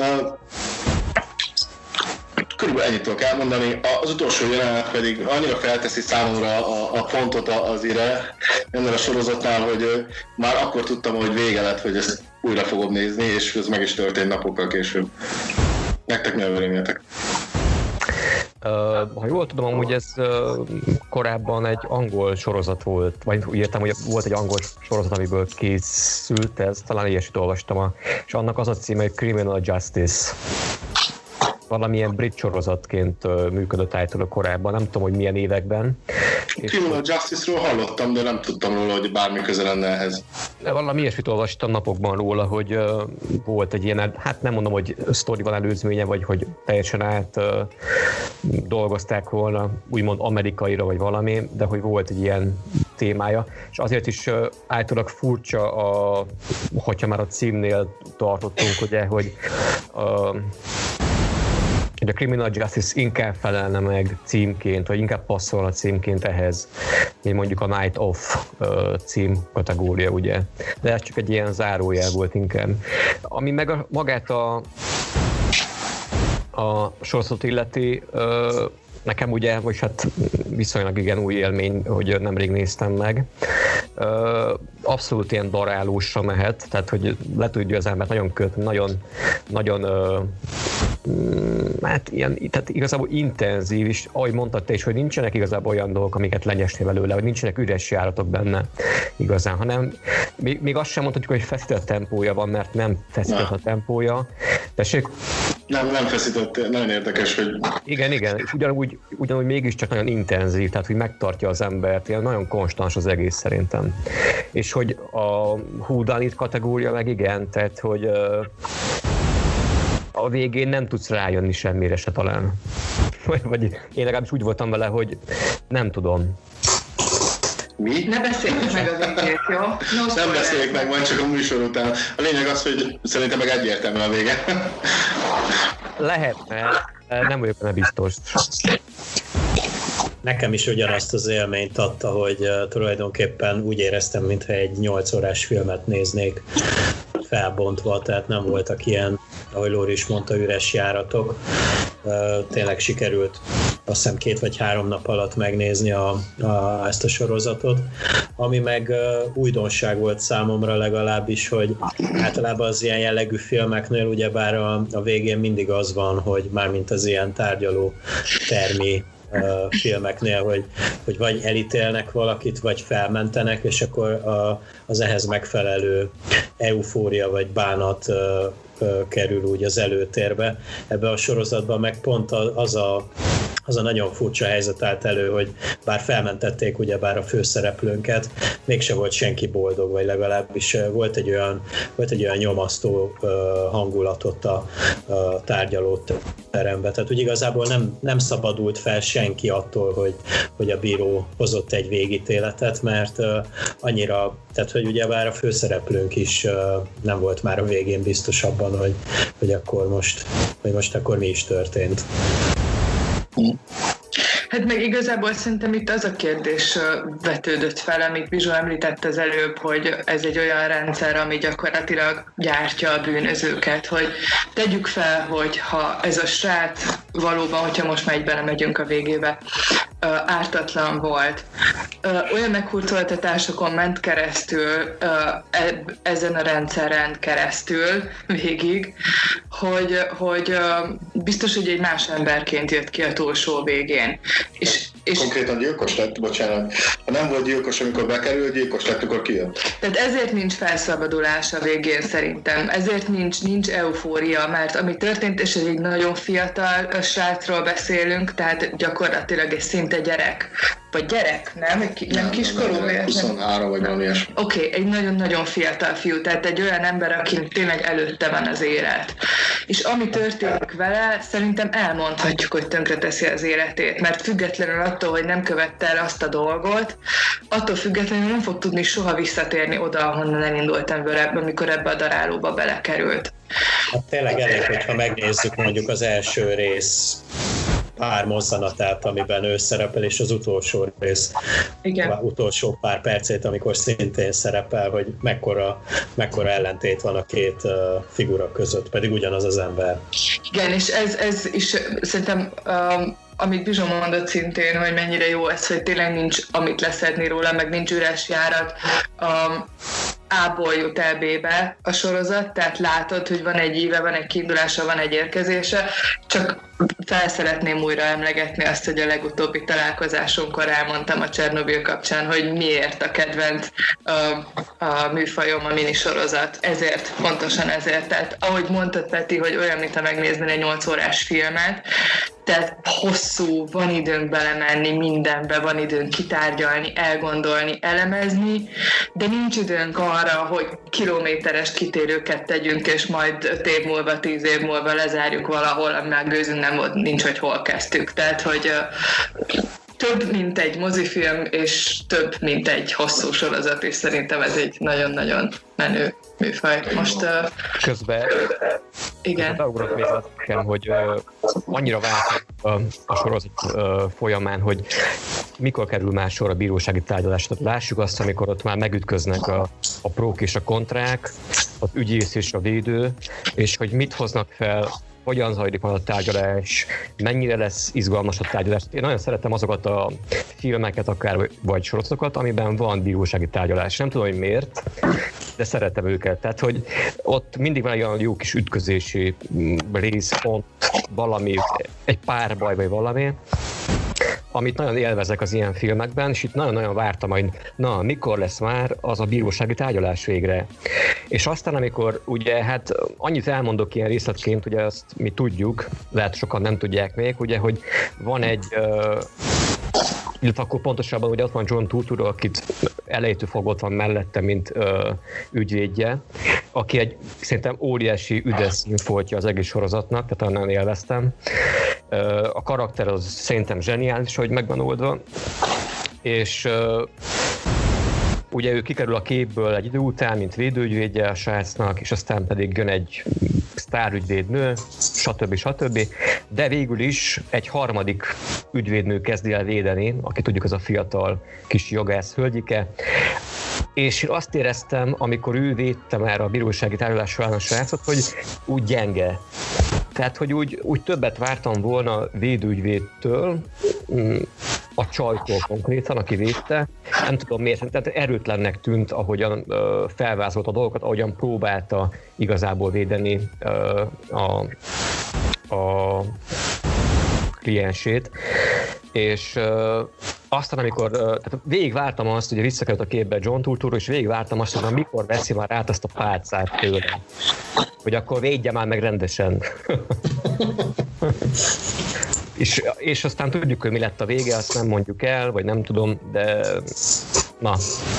Körülbelül ennyit tudok elmondani. Az utolsó jelenet pedig annyira felteszi számomra a, a pontot az ire ennél a sorozatnál, hogy már akkor tudtam, hogy vége lett, hogy ezt újra fogom nézni, és ez meg is történt napokkal később. Nektek mi a véleményetek? Uh, ha jól tudom, amúgy ez uh, korábban egy angol sorozat volt, vagy úgy értem, hogy volt egy angol sorozat, amiből készült ez, talán ilyesmit olvastam, a, és annak az a címe, hogy Criminal Justice. Valamilyen brit sorozatként uh, működött állítólag korábban, nem tudom, hogy milyen években. Criminal Justice-ról hallottam, de nem tudtam róla, hogy bármi köze lenne ehhez. De valami ilyesmit olvastam napokban róla, hogy uh, volt egy ilyen, hát nem mondom, hogy sztorival előzménye, vagy hogy teljesen át uh, dolgozták volna, úgymond amerikaira, vagy valami, de hogy volt egy ilyen témája, és azért is uh, állítólag furcsa, a, hogyha már a címnél tartottunk, ugye, hogy uh, hogy a Criminal Justice inkább felelne meg címként, vagy inkább passzolna címként ehhez, mint mondjuk a Night Of uh, cím kategória, ugye. De ez csak egy ilyen zárójel volt inkább. Ami meg a, magát a, a sorozatot illeti, uh, nekem ugye, vagy hát viszonylag igen új élmény, hogy nemrég néztem meg. Abszolút ilyen darálósra mehet, tehát hogy le tudja az embert nagyon kötni, nagyon, nagyon hát ilyen, tehát igazából intenzív, és ahogy mondtad te is, hogy nincsenek igazából olyan dolgok, amiket lenyesni belőle, vagy nincsenek üres járatok benne igazán, hanem még, még azt sem mondhatjuk, hogy feszített tempója van, mert nem feszített a tempója. Tessék? Nem, nem feszített, nagyon érdekes, hogy... Igen, igen, és ugyanúgy, ugyanúgy mégiscsak nagyon intenzív, tehát hogy megtartja az embert, ilyen nagyon konstans az egész szerintem. És hogy a who done it kategória meg igen, tehát hogy uh, a végén nem tudsz rájönni semmire se talán. Vagy én legalábbis úgy voltam vele, hogy nem tudom. Mi? Ne beszéljük meg az végét, jó? No, nem beszéljük meg, majd csak a műsor után. A lényeg az, hogy szerintem meg egyértelmű a vége. Lehetne, nem vagyok benne biztos. Nekem is ugyanazt az élményt adta, hogy uh, tulajdonképpen úgy éreztem, mintha egy nyolc órás filmet néznék felbontva, tehát nem voltak ilyen, ahogy Lóri is mondta, üres járatok. Uh, tényleg sikerült azt hiszem két vagy három nap alatt megnézni a, a, ezt a sorozatot, ami meg uh, újdonság volt számomra legalábbis, hogy általában az ilyen jellegű filmeknél ugyebár a, a végén mindig az van, hogy mármint az ilyen tárgyaló termi Uh, filmeknél, hogy, hogy vagy elítélnek valakit, vagy felmentenek, és akkor a, az ehhez megfelelő eufória vagy bánat uh, uh, kerül úgy az előtérbe. Ebben a sorozatban meg pont az a az a nagyon furcsa helyzet állt elő, hogy bár felmentették ugyebár a főszereplőnket, mégse volt senki boldog, vagy legalábbis volt egy olyan, volt egy olyan nyomasztó uh, hangulatot a, a tárgyalóteremben. Tehát úgy igazából nem, nem szabadult fel senki attól, hogy, hogy a bíró hozott egy végítéletet, mert uh, annyira, tehát hogy ugyebár a főszereplőnk is uh, nem volt már a végén biztos abban, hogy, hogy akkor most, hogy most akkor mi is történt. Hát meg igazából szerintem itt az a kérdés vetődött fel, amit Bizsó említett az előbb, hogy ez egy olyan rendszer, ami gyakorlatilag gyártja a bűnözőket, hogy tegyük fel, hogy ha ez a srác valóban, hogyha most már így belemegyünk a végébe, ártatlan volt, olyan meghurcoltatásokon ment keresztül, ezen a rendszeren keresztül végig, hogy, hogy biztos, hogy egy más emberként jött ki a túlsó végén. És, és konkrétan gyilkos lett, bocsánat. Ha nem volt gyilkos, amikor bekerül, gyilkos lett, akkor kijött. Tehát ezért nincs felszabadulás a végén szerintem. Ezért nincs, nincs eufória, mert ami történt, és egy nagyon fiatal srácról beszélünk, tehát gyakorlatilag egy szinte gyerek. Vagy gyerek, nem? Nem, nem kiskorú? huszonhárom vagy valami ilyesmi. Oké, okay, egy nagyon-nagyon fiatal fiú, tehát egy olyan ember, aki tényleg előtte van az élet. És ami történik vele, szerintem elmondhatjuk, hogy tönkreteszi az életét, mert függetlenül attól, hogy nem követte el azt a dolgot, attól függetlenül nem fog tudni soha visszatérni oda, ahonnan elindultam vele, amikor ebbe a darálóba belekerült. Hát tényleg elég, hogyha megnézzük mondjuk az első rész pár mozzanatát, amiben ő szerepel, és az utolsó rész, igen. Az utolsó pár percét, amikor szintén szerepel, hogy mekkora, mekkora ellentét van a két uh, figura között, pedig ugyanaz az ember. Igen, és ez, ez is szerintem, um, amit Bizsó mondott szintén, hogy mennyire jó ez, hogy tényleg nincs amit leszedni róla, meg nincs üres járat. Um, A-ból jut el B-be a sorozat, tehát látod, hogy van egy íve, van egy kiindulása, van egy érkezése, csak fel szeretném újra emlegetni azt, hogy a legutóbbi találkozásunkkor elmondtam a Csernobil kapcsán, hogy miért a kedvenc a, a műfajom a minisorozat. Ezért, pontosan ezért. Tehát ahogy mondtad, Peti, hogy olyan, mintha megnézni egy nyolc órás filmet, tehát hosszú, van időnk belemenni mindenbe, van időnk kitárgyalni, elgondolni, elemezni, de nincs időnk arra, hogy kilométeres kitérőket tegyünk, és majd öt év múlva, tíz év múlva lezárjuk valahol, ami már gőzünk nem volt, nincs, hogy hol kezdtük. Tehát, hogy uh, több, mint egy mozifilm, és több, mint egy hosszú sorozat, és szerintem ez egy nagyon-nagyon menő műfaj. Most... Uh, Közben... Igen. Beugrott még azt nekem, hogy uh, annyira változott a, a sorozat uh, folyamán, hogy mikor kerül már sor a bírósági tárgyalás. Tehát lássuk azt, amikor ott már megütköznek a, a prók és a kontrák, az ügyész és a védő, és hogy mit hoznak fel, hogyan zajlik majd a tárgyalás, mennyire lesz izgalmas a tárgyalás. Én nagyon szeretem azokat a filmeket, akár vagy sorozatokat, amiben van bírósági tárgyalás. Nem tudom, hogy miért, de szeretem őket. Tehát, hogy ott mindig van egy olyan jó kis ütközési részpont, valami, egy párbaj vagy valami, amit nagyon élvezek az ilyen filmekben, és itt nagyon-nagyon vártam, hogy na, mikor lesz már az a bírósági tárgyalás végre. És aztán, amikor ugye, hát annyit elmondok ilyen részletként, ugye azt mi tudjuk, lehet sokan nem tudják még, ugye, hogy van egy, uh, illetve akkor pontosabban, ugye ott van John Turturro, akit elejétől fogva ott van mellette, mint uh, ügyvédje, aki egy szerintem óriási üdes színfoltja az egész sorozatnak, tehát onnan élveztem. Uh, a karakter az szerintem zseniális, hogy megvan oldva, és uh, ugye ő kikerül a képből egy idő után, mint védőügyvédje a srácnak, és aztán pedig jön egy sztárügyvédnő, stb. stb. De végül is egy harmadik ügyvédnő kezdi el védeni, aki tudjuk, az a fiatal kis jogász hölgyike. És én azt éreztem, amikor ő védte már a bírósági tárgyalás során a srácot, hogy úgy gyenge. Tehát, hogy úgy, úgy többet vártam volna védőügyvédtől, a csajtól konkrétan, aki védte. Nem tudom miért, tehát erőtlennek tűnt, ahogyan uh, felvázolt a dolgokat, ahogyan próbálta igazából védeni uh, a, a kliensét. És uh, aztán, amikor uh, tehát végigvártam azt, hogy visszakerült a képbe John Turturro, és végigvártam azt, hogy mikor veszi már át azt a pálcát tőle, hogy akkor védje már meg rendesen. és, és aztán tudjuk, hogy mi lett a vége, azt nem mondjuk el, vagy nem tudom, de na.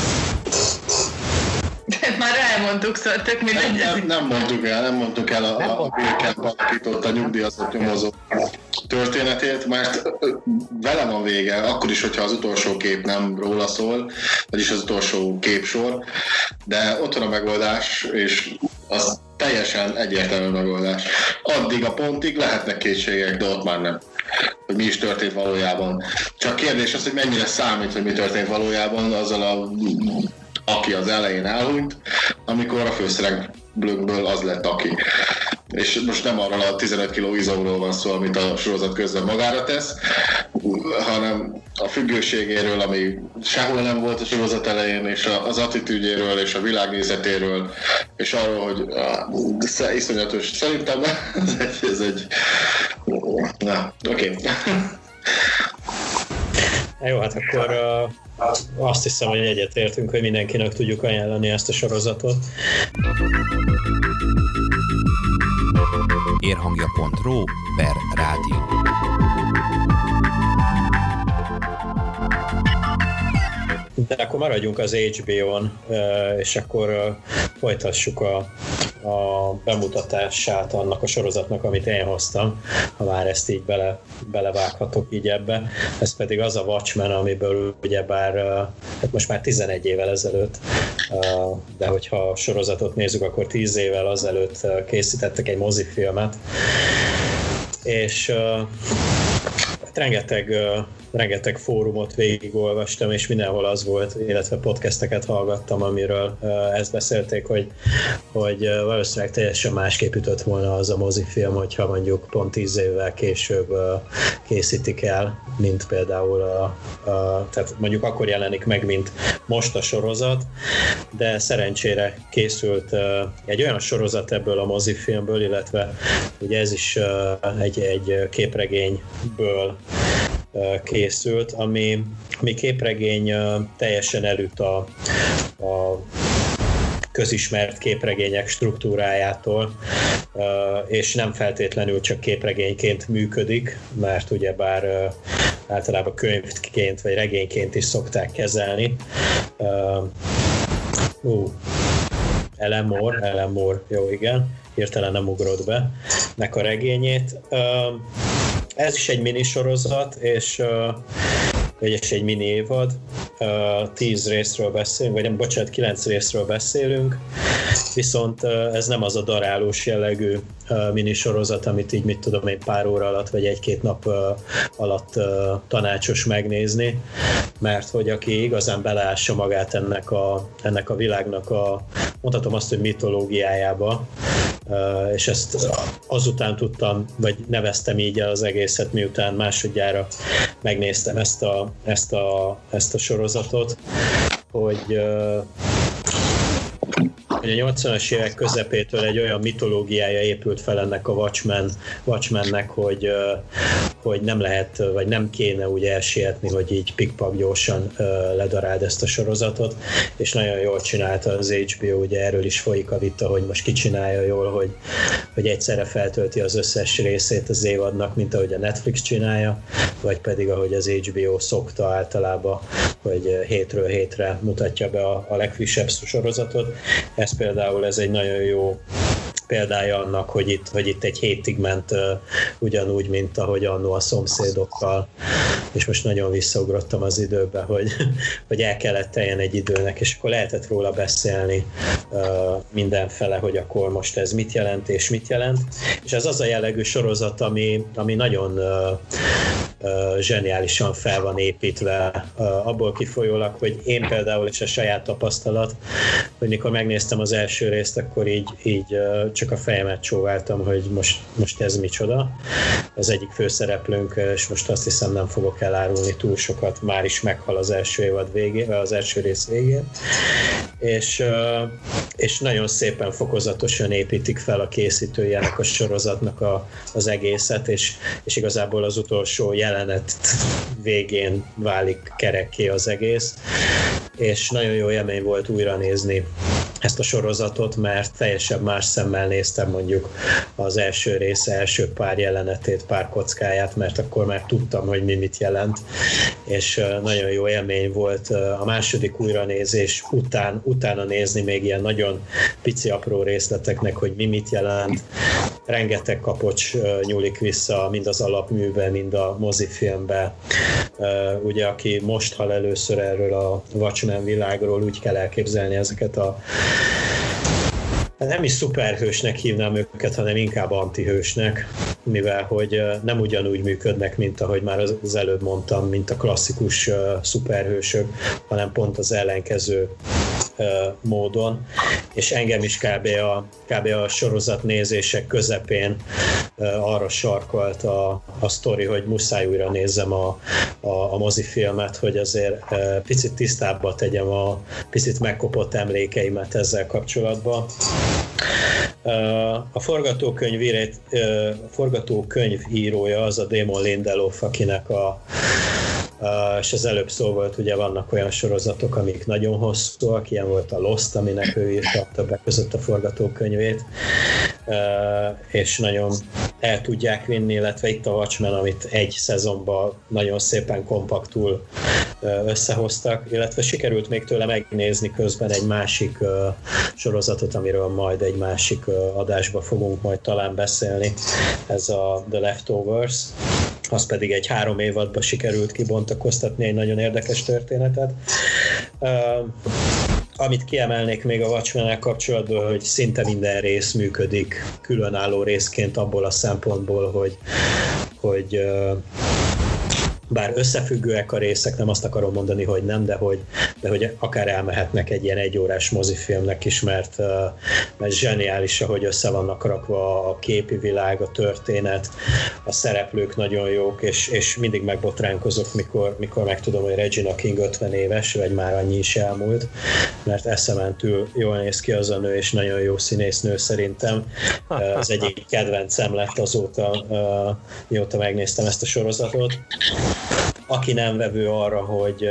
Már elmondtuk, szóval tök mindegy. Nem, nem, nem mondtuk el, nem mondtuk el a, a, a Bill Camp alakított a nyugdíjazott nyomozó történetét, mert vele van vége, akkor is, hogyha az utolsó kép nem róla szól, vagyis az utolsó képsor, de ott van a megoldás, és az teljesen egyértelmű megoldás. Addig a pontig lehetnek kétségek, de ott már nem. Hogy mi is történt valójában. Csak kérdés az, hogy mennyire számít, hogy mi történt valójában azzal a aki az elején elhunyt, amikor a főszereplőkből az lett aki. És most nem arról a tizenöt kiló izomról van szó, amit a sorozat közben magára tesz, hanem a függőségéről, ami sehol nem volt a sorozat elején, és az attitűdjéről, és a világnézetéről, és arról, hogy uh, iszonyatos. Szerintem ez egy... Ez egy na, oké. Okay. Jó, hát akkor uh, azt hiszem, hogy egyetértünk, hogy mindenkinek tudjuk ajánlani ezt a sorozatot. érhangja pont ro per rádió. De akkor maradjunk az há bé ó-n, és akkor folytassuk a, a bemutatását annak a sorozatnak, amit én hoztam, ha már ezt így bele, belevághatok így ebbe. Ez pedig az a Watchmen, amiből ugyebár, hát most már tizenegy évvel ezelőtt, de hogyha a sorozatot nézzük, akkor tíz évvel azelőtt készítettek egy mozifilmet, és rengeteg, rengeteg fórumot végigolvastam, és mindenhol az volt, illetve podcasteket hallgattam, amiről ezt beszélték, hogy, hogy valószínűleg teljesen másképp ütött volna az a mozifilm, hogyha mondjuk pont tíz évvel később készítik el, mint például a, a, tehát mondjuk akkor jelenik meg, mint most a sorozat, de szerencsére készült egy olyan sorozat ebből a mozifilmből, illetve ugye ez is egy, egy képregényből készült, ami, ami képregény teljesen elüt a, a közismert képregények struktúrájától, és nem feltétlenül csak képregényként működik, mert ugyebár általában könyvként vagy regényként is szokták kezelni. Uh, Alan Moore, Alan Moore, jó igen, hirtelen nem ugrott be, nek a regényét. Ez is egy minisorozat, és és egy mini évad, tíz részről beszélünk, vagy nem, bocsánat, kilenc részről beszélünk, viszont ez nem az a darálós jellegű minisorozat, amit így, mit tudom én, pár óra alatt, vagy egy-két nap alatt tanácsos megnézni, mert hogy aki igazán beleássa magát ennek a, ennek a világnak a, mondhatom azt, hogy mitológiájába, és ezt azután tudtam, vagy neveztem így el az egészet, miután másodjára megnéztem ezt a, ezt a, ezt a sorozatot, hogy hogy a nyolcvanas évek közepétől egy olyan mitológiája épült fel ennek a Watchmen, Watchmennek, hogy, hogy nem lehet, vagy nem kéne úgy elsietni, hogy így pikpak gyorsan ledaráld ezt a sorozatot, és nagyon jól csinálta az há bé ó, ugye erről is folyik a vita, hogy most ki csinálja jól, hogy, hogy egyszerre feltölti az összes részét az évadnak, mint ahogy a Netflix csinálja, vagy pedig ahogy az há bé ó szokta általában, hogy hétről hétre mutatja be a, a legfrissebb sorozatot. Ez például ez egy nagyon jó példája annak, hogy itt, hogy itt egy hétig ment uh, ugyanúgy, mint ahogy annó a Szomszédokkal, és most nagyon visszaugrottam az időbe, hogy, hogy el kellett teljen egy időnek, és akkor lehetett róla beszélni uh, mindenfele, hogy akkor most ez mit jelent és mit jelent, és ez az a jellegű sorozat, ami, ami nagyon uh, uh, zseniálisan fel van építve, uh, abból kifolyólag, hogy én például és a saját tapasztalat, hogy mikor megnéztem az első részt, akkor így, így uh, csak a fejemet csóváltam, hogy most, most ez micsoda. Az egyik főszereplőnk, és most azt hiszem nem fogok elárulni túl sokat, már is meghal az első évad végén, az első rész végén. És, és nagyon szépen fokozatosan építik fel a készítői ennek a sorozatnak a, az egészet, és, és igazából az utolsó jelenet végén válik kerekké az egész. És nagyon jó élmény volt újra nézni ezt a sorozatot, mert teljesen más szemmel néztem mondjuk az első része, első pár jelenetét, pár kockáját, mert akkor már tudtam, hogy mi mit jelent, és nagyon jó élmény volt a második újranézés után, utána nézni még ilyen nagyon pici apró részleteknek, hogy mi mit jelent. Rengeteg kapocs nyúlik vissza mind az alapműbe, mind a mozifilmbe. Ugye, aki most hall először erről a Watchmen világról, úgy kell elképzelni ezeket a nem is szuperhősnek hívnám őket, hanem inkább antihősnek, mivel hogy nem ugyanúgy működnek, mint ahogy már az előbb mondtam, mint a klasszikus szuperhősök, hanem pont az ellenkező módon, és engem is kb. a, kb. a sorozat nézések közepén arra sarkalt a, a sztori, hogy muszáj újra nézzem a, a, a mozifilmet, hogy azért picit tisztábbá tegyem a picit megkopott emlékeimet ezzel kapcsolatban. A forgatókönyv, írét, a forgatókönyv írója az a Damon Lindelof, akinek a Uh, és az előbb szó volt, ugye vannak olyan sorozatok, amik nagyon hosszúak, ilyen volt a Lost, aminek ő írta többek között a forgatókönyvét, uh, és nagyon el tudják vinni, illetve itt a Watchmen, amit egy szezonban nagyon szépen kompaktul uh, összehoztak, illetve sikerült még tőle megnézni közben egy másik uh, sorozatot, amiről majd egy másik uh, adásba fogunk majd talán beszélni, ez a The Leftovers. Az pedig egy három évadban sikerült kibontakoztatni egy nagyon érdekes történetet. Uh, amit kiemelnék még a Watchmen-nel kapcsolatban, hogy szinte minden rész működik különálló részként abból a szempontból, hogy, hogy uh, bár összefüggőek a részek, nem azt akarom mondani, hogy nem, de hogy, de hogy akár elmehetnek egy ilyen egyórás mozifilmnek is, mert, mert zseniális, ahogy össze vannak rakva a képi világ, a történet, a szereplők nagyon jók, és, és mindig megbotránkozok, mikor, mikor megtudom, hogy Regina King ötven éves, vagy már annyi is elmúlt, mert eszementül jól néz ki az a nő, és nagyon jó színésznő szerintem. Az egyik kedvencem lett azóta, mióta megnéztem ezt a sorozatot. Aki nem vevő arra, hogy,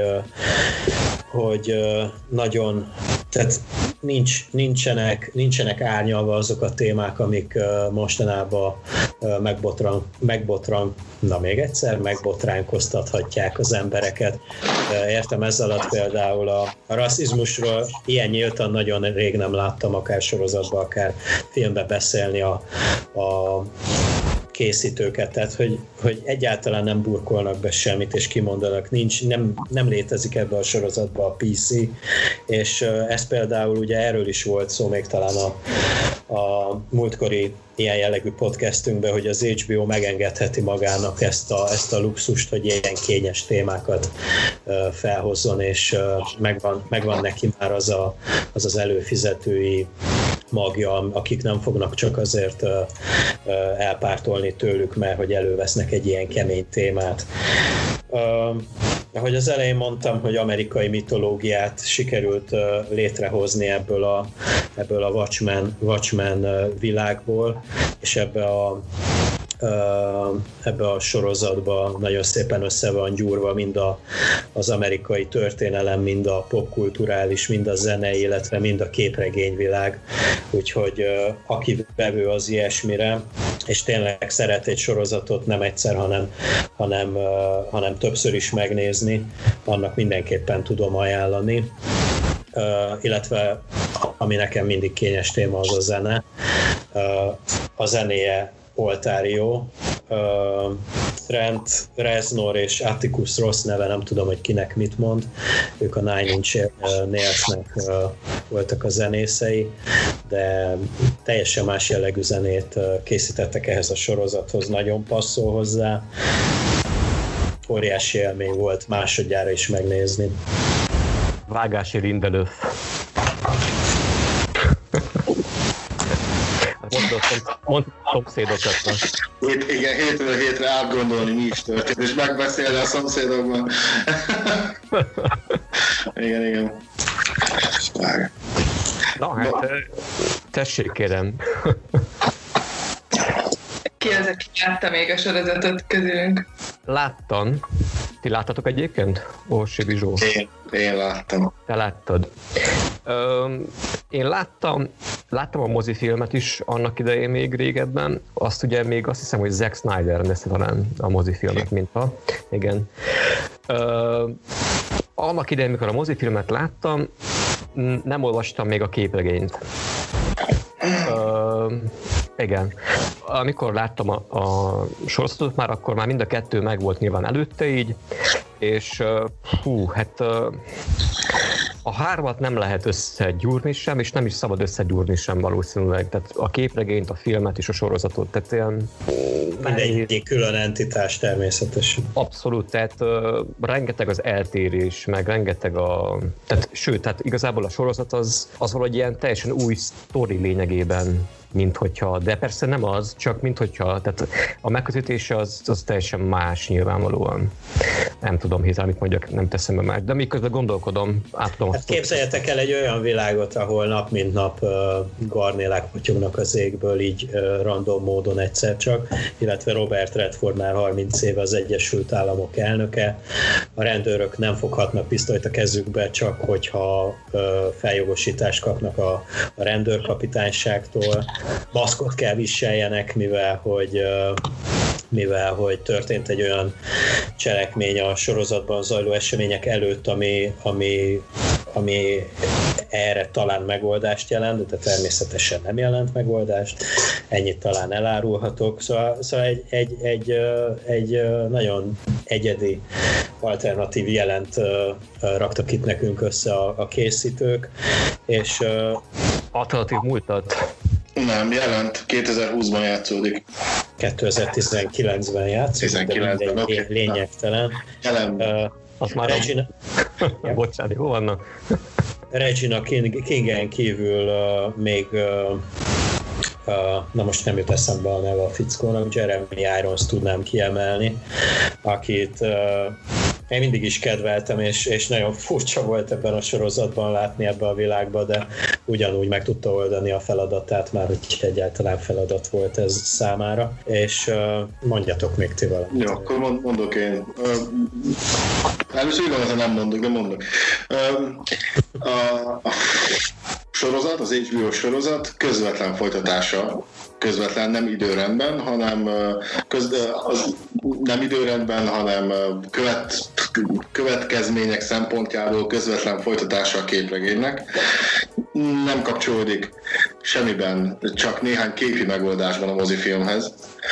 hogy nagyon, tehát nincs, nincsenek, nincsenek árnyalva azok a témák, amik mostanában megbotran, megbotran, na még egyszer, megbotránkoztathatják az embereket. Értem ez alatt például a, a rasszizmusról ilyen nyíltan nagyon rég nem láttam, akár sorozatban, akár filmben beszélni a, a készítőket, tehát hogy, hogy egyáltalán nem burkolnak be semmit, és kimondanak, nincs, nem, nem létezik ebbe a sorozatba a pé cé, és ez például ugye erről is volt szó még talán a, a múltkori ilyen jellegű podcastünkben, hogy az há bé o megengedheti magának ezt a, ezt a luxust, hogy ilyen kényes témákat felhozzon, és megvan, megvan neki már az, a, az az előfizetői magja, akik nem fognak csak azért uh, uh, elpártolni tőlük, mert hogy elővesznek egy ilyen kemény témát. Uh, ahogy az elején mondtam, hogy amerikai mitológiát sikerült uh, létrehozni ebből a, ebből a Watchmen, Watchmen uh, világból, és ebbe a ebbe a sorozatba nagyon szépen össze van gyúrva mind a, az amerikai történelem, mind a popkulturális, mind a zenei, illetve mind a képregényvilág. Úgyhogy aki vevő az ilyesmire, és tényleg szeret egy sorozatot nem egyszer, hanem, hanem, hanem többször is megnézni, annak mindenképpen tudom ajánlani. Illetve ami nekem mindig kényes téma, az a zene. A zenéje Oltárió, uh, Trent Reznor és Atticus Ross neve, nem tudom, hogy kinek mit mond, ők a Nine Inch Nailsnek uh, voltak a zenészei, de teljesen más jellegű zenét uh, készítettek ehhez a sorozathoz, nagyon passzol hozzá. Óriási élmény volt másodjára is megnézni. Vágási Lindelof. Mond szomszédokat. Hét, igen, hétről hétre átgondolni, mi is történt, és megbeszélni a szomszédokban. igen, igen. Na hát, tessék kérem. Ki az, aki látta még a sorozatot közülünk? Láttam, Ti láttatok egyébként? Orsi Bizsó? Én, én láttam. Te láttad. Ö, én láttam, láttam a mozifilmet is annak idején még régebben. Azt ugye még azt hiszem, hogy Zack Snyder nézte talán a mozifilmet, mint a... Igen. Ö, annak idején, mikor a mozifilmet láttam, nem olvastam még a képregényt. Ö, igen. Amikor láttam a, a sorozatot már, akkor már mind a kettő meg volt nyilván előtte így, és hú, hát a hármat nem lehet összegyúrni sem, és nem is szabad összegyúrni sem valószínűleg. Tehát a képregényt, a filmet és a sorozatot, tehát ilyen... Mindegyik külön entitás természetesen. Abszolút, tehát uh, rengeteg az eltérés, meg rengeteg a... Tehát, sőt, tehát igazából a sorozat az, az valahogy ilyen teljesen új sztori lényegében, mint hogyha, de persze nem az, csak mint hogyha, tehát a megközelítése az, az teljesen más nyilvánvalóan. Nem tudom, hisz, amit mondjak, nem teszem be már, de miközben gondolkodom, átadom. Hát képzeljetek el egy olyan világot, ahol nap mint nap uh, garnélák potyognak az égből, így uh, random módon egyszer csak, illetve Robert Redford már harminc éve az Egyesült Államok elnöke. A rendőrök nem foghatnak pisztolyt a kezükbe, csak hogyha uh, feljogosítást kapnak a, a rendőrkapitányságtól. Maszkot kell viseljenek, mivel hogy, mivel hogy történt egy olyan cselekmény a sorozatban zajló események előtt, ami, ami, ami erre talán megoldást jelent, de természetesen nem jelent megoldást, ennyit talán elárulhatok. Szóval, szóval egy, egy, egy, egy nagyon egyedi alternatív jelent raktak itt nekünk össze a, a készítők, és... Alternatív múltat? Nem, jelent. kétezer-húszban játszódik. kétezer-tizenkilencben játszik, tizenkilencben, de okay. Lényegtelen. Jelen. Uh, Azt már Regina... Bocsánat, hol vannak? Regina King, Kingen kívül uh, még uh, uh, na most nem jut eszembe a neve a fickónak, Jeremy Irons tudnám kiemelni, akit uh, én mindig is kedveltem, és, és nagyon furcsa volt ebben a sorozatban látni ebbe a világba, de ugyanúgy meg tudta oldani a feladatát, már hogy egyáltalán feladat volt ez számára. És uh, mondjatok még ti valamit. Jó, akkor mondok én. Uh, először úgy van, nem mondok, de mondok. Uh, a, a sorozat, az há bé o sorozat közvetlen folytatása, közvetlen nem időrendben, hanem köz, az nem időrendben, hanem követ, következmények szempontjából közvetlen folytatása a képregénynek. Nem kapcsolódik semmiben, csak néhány képi megoldásban a mozifilmhez.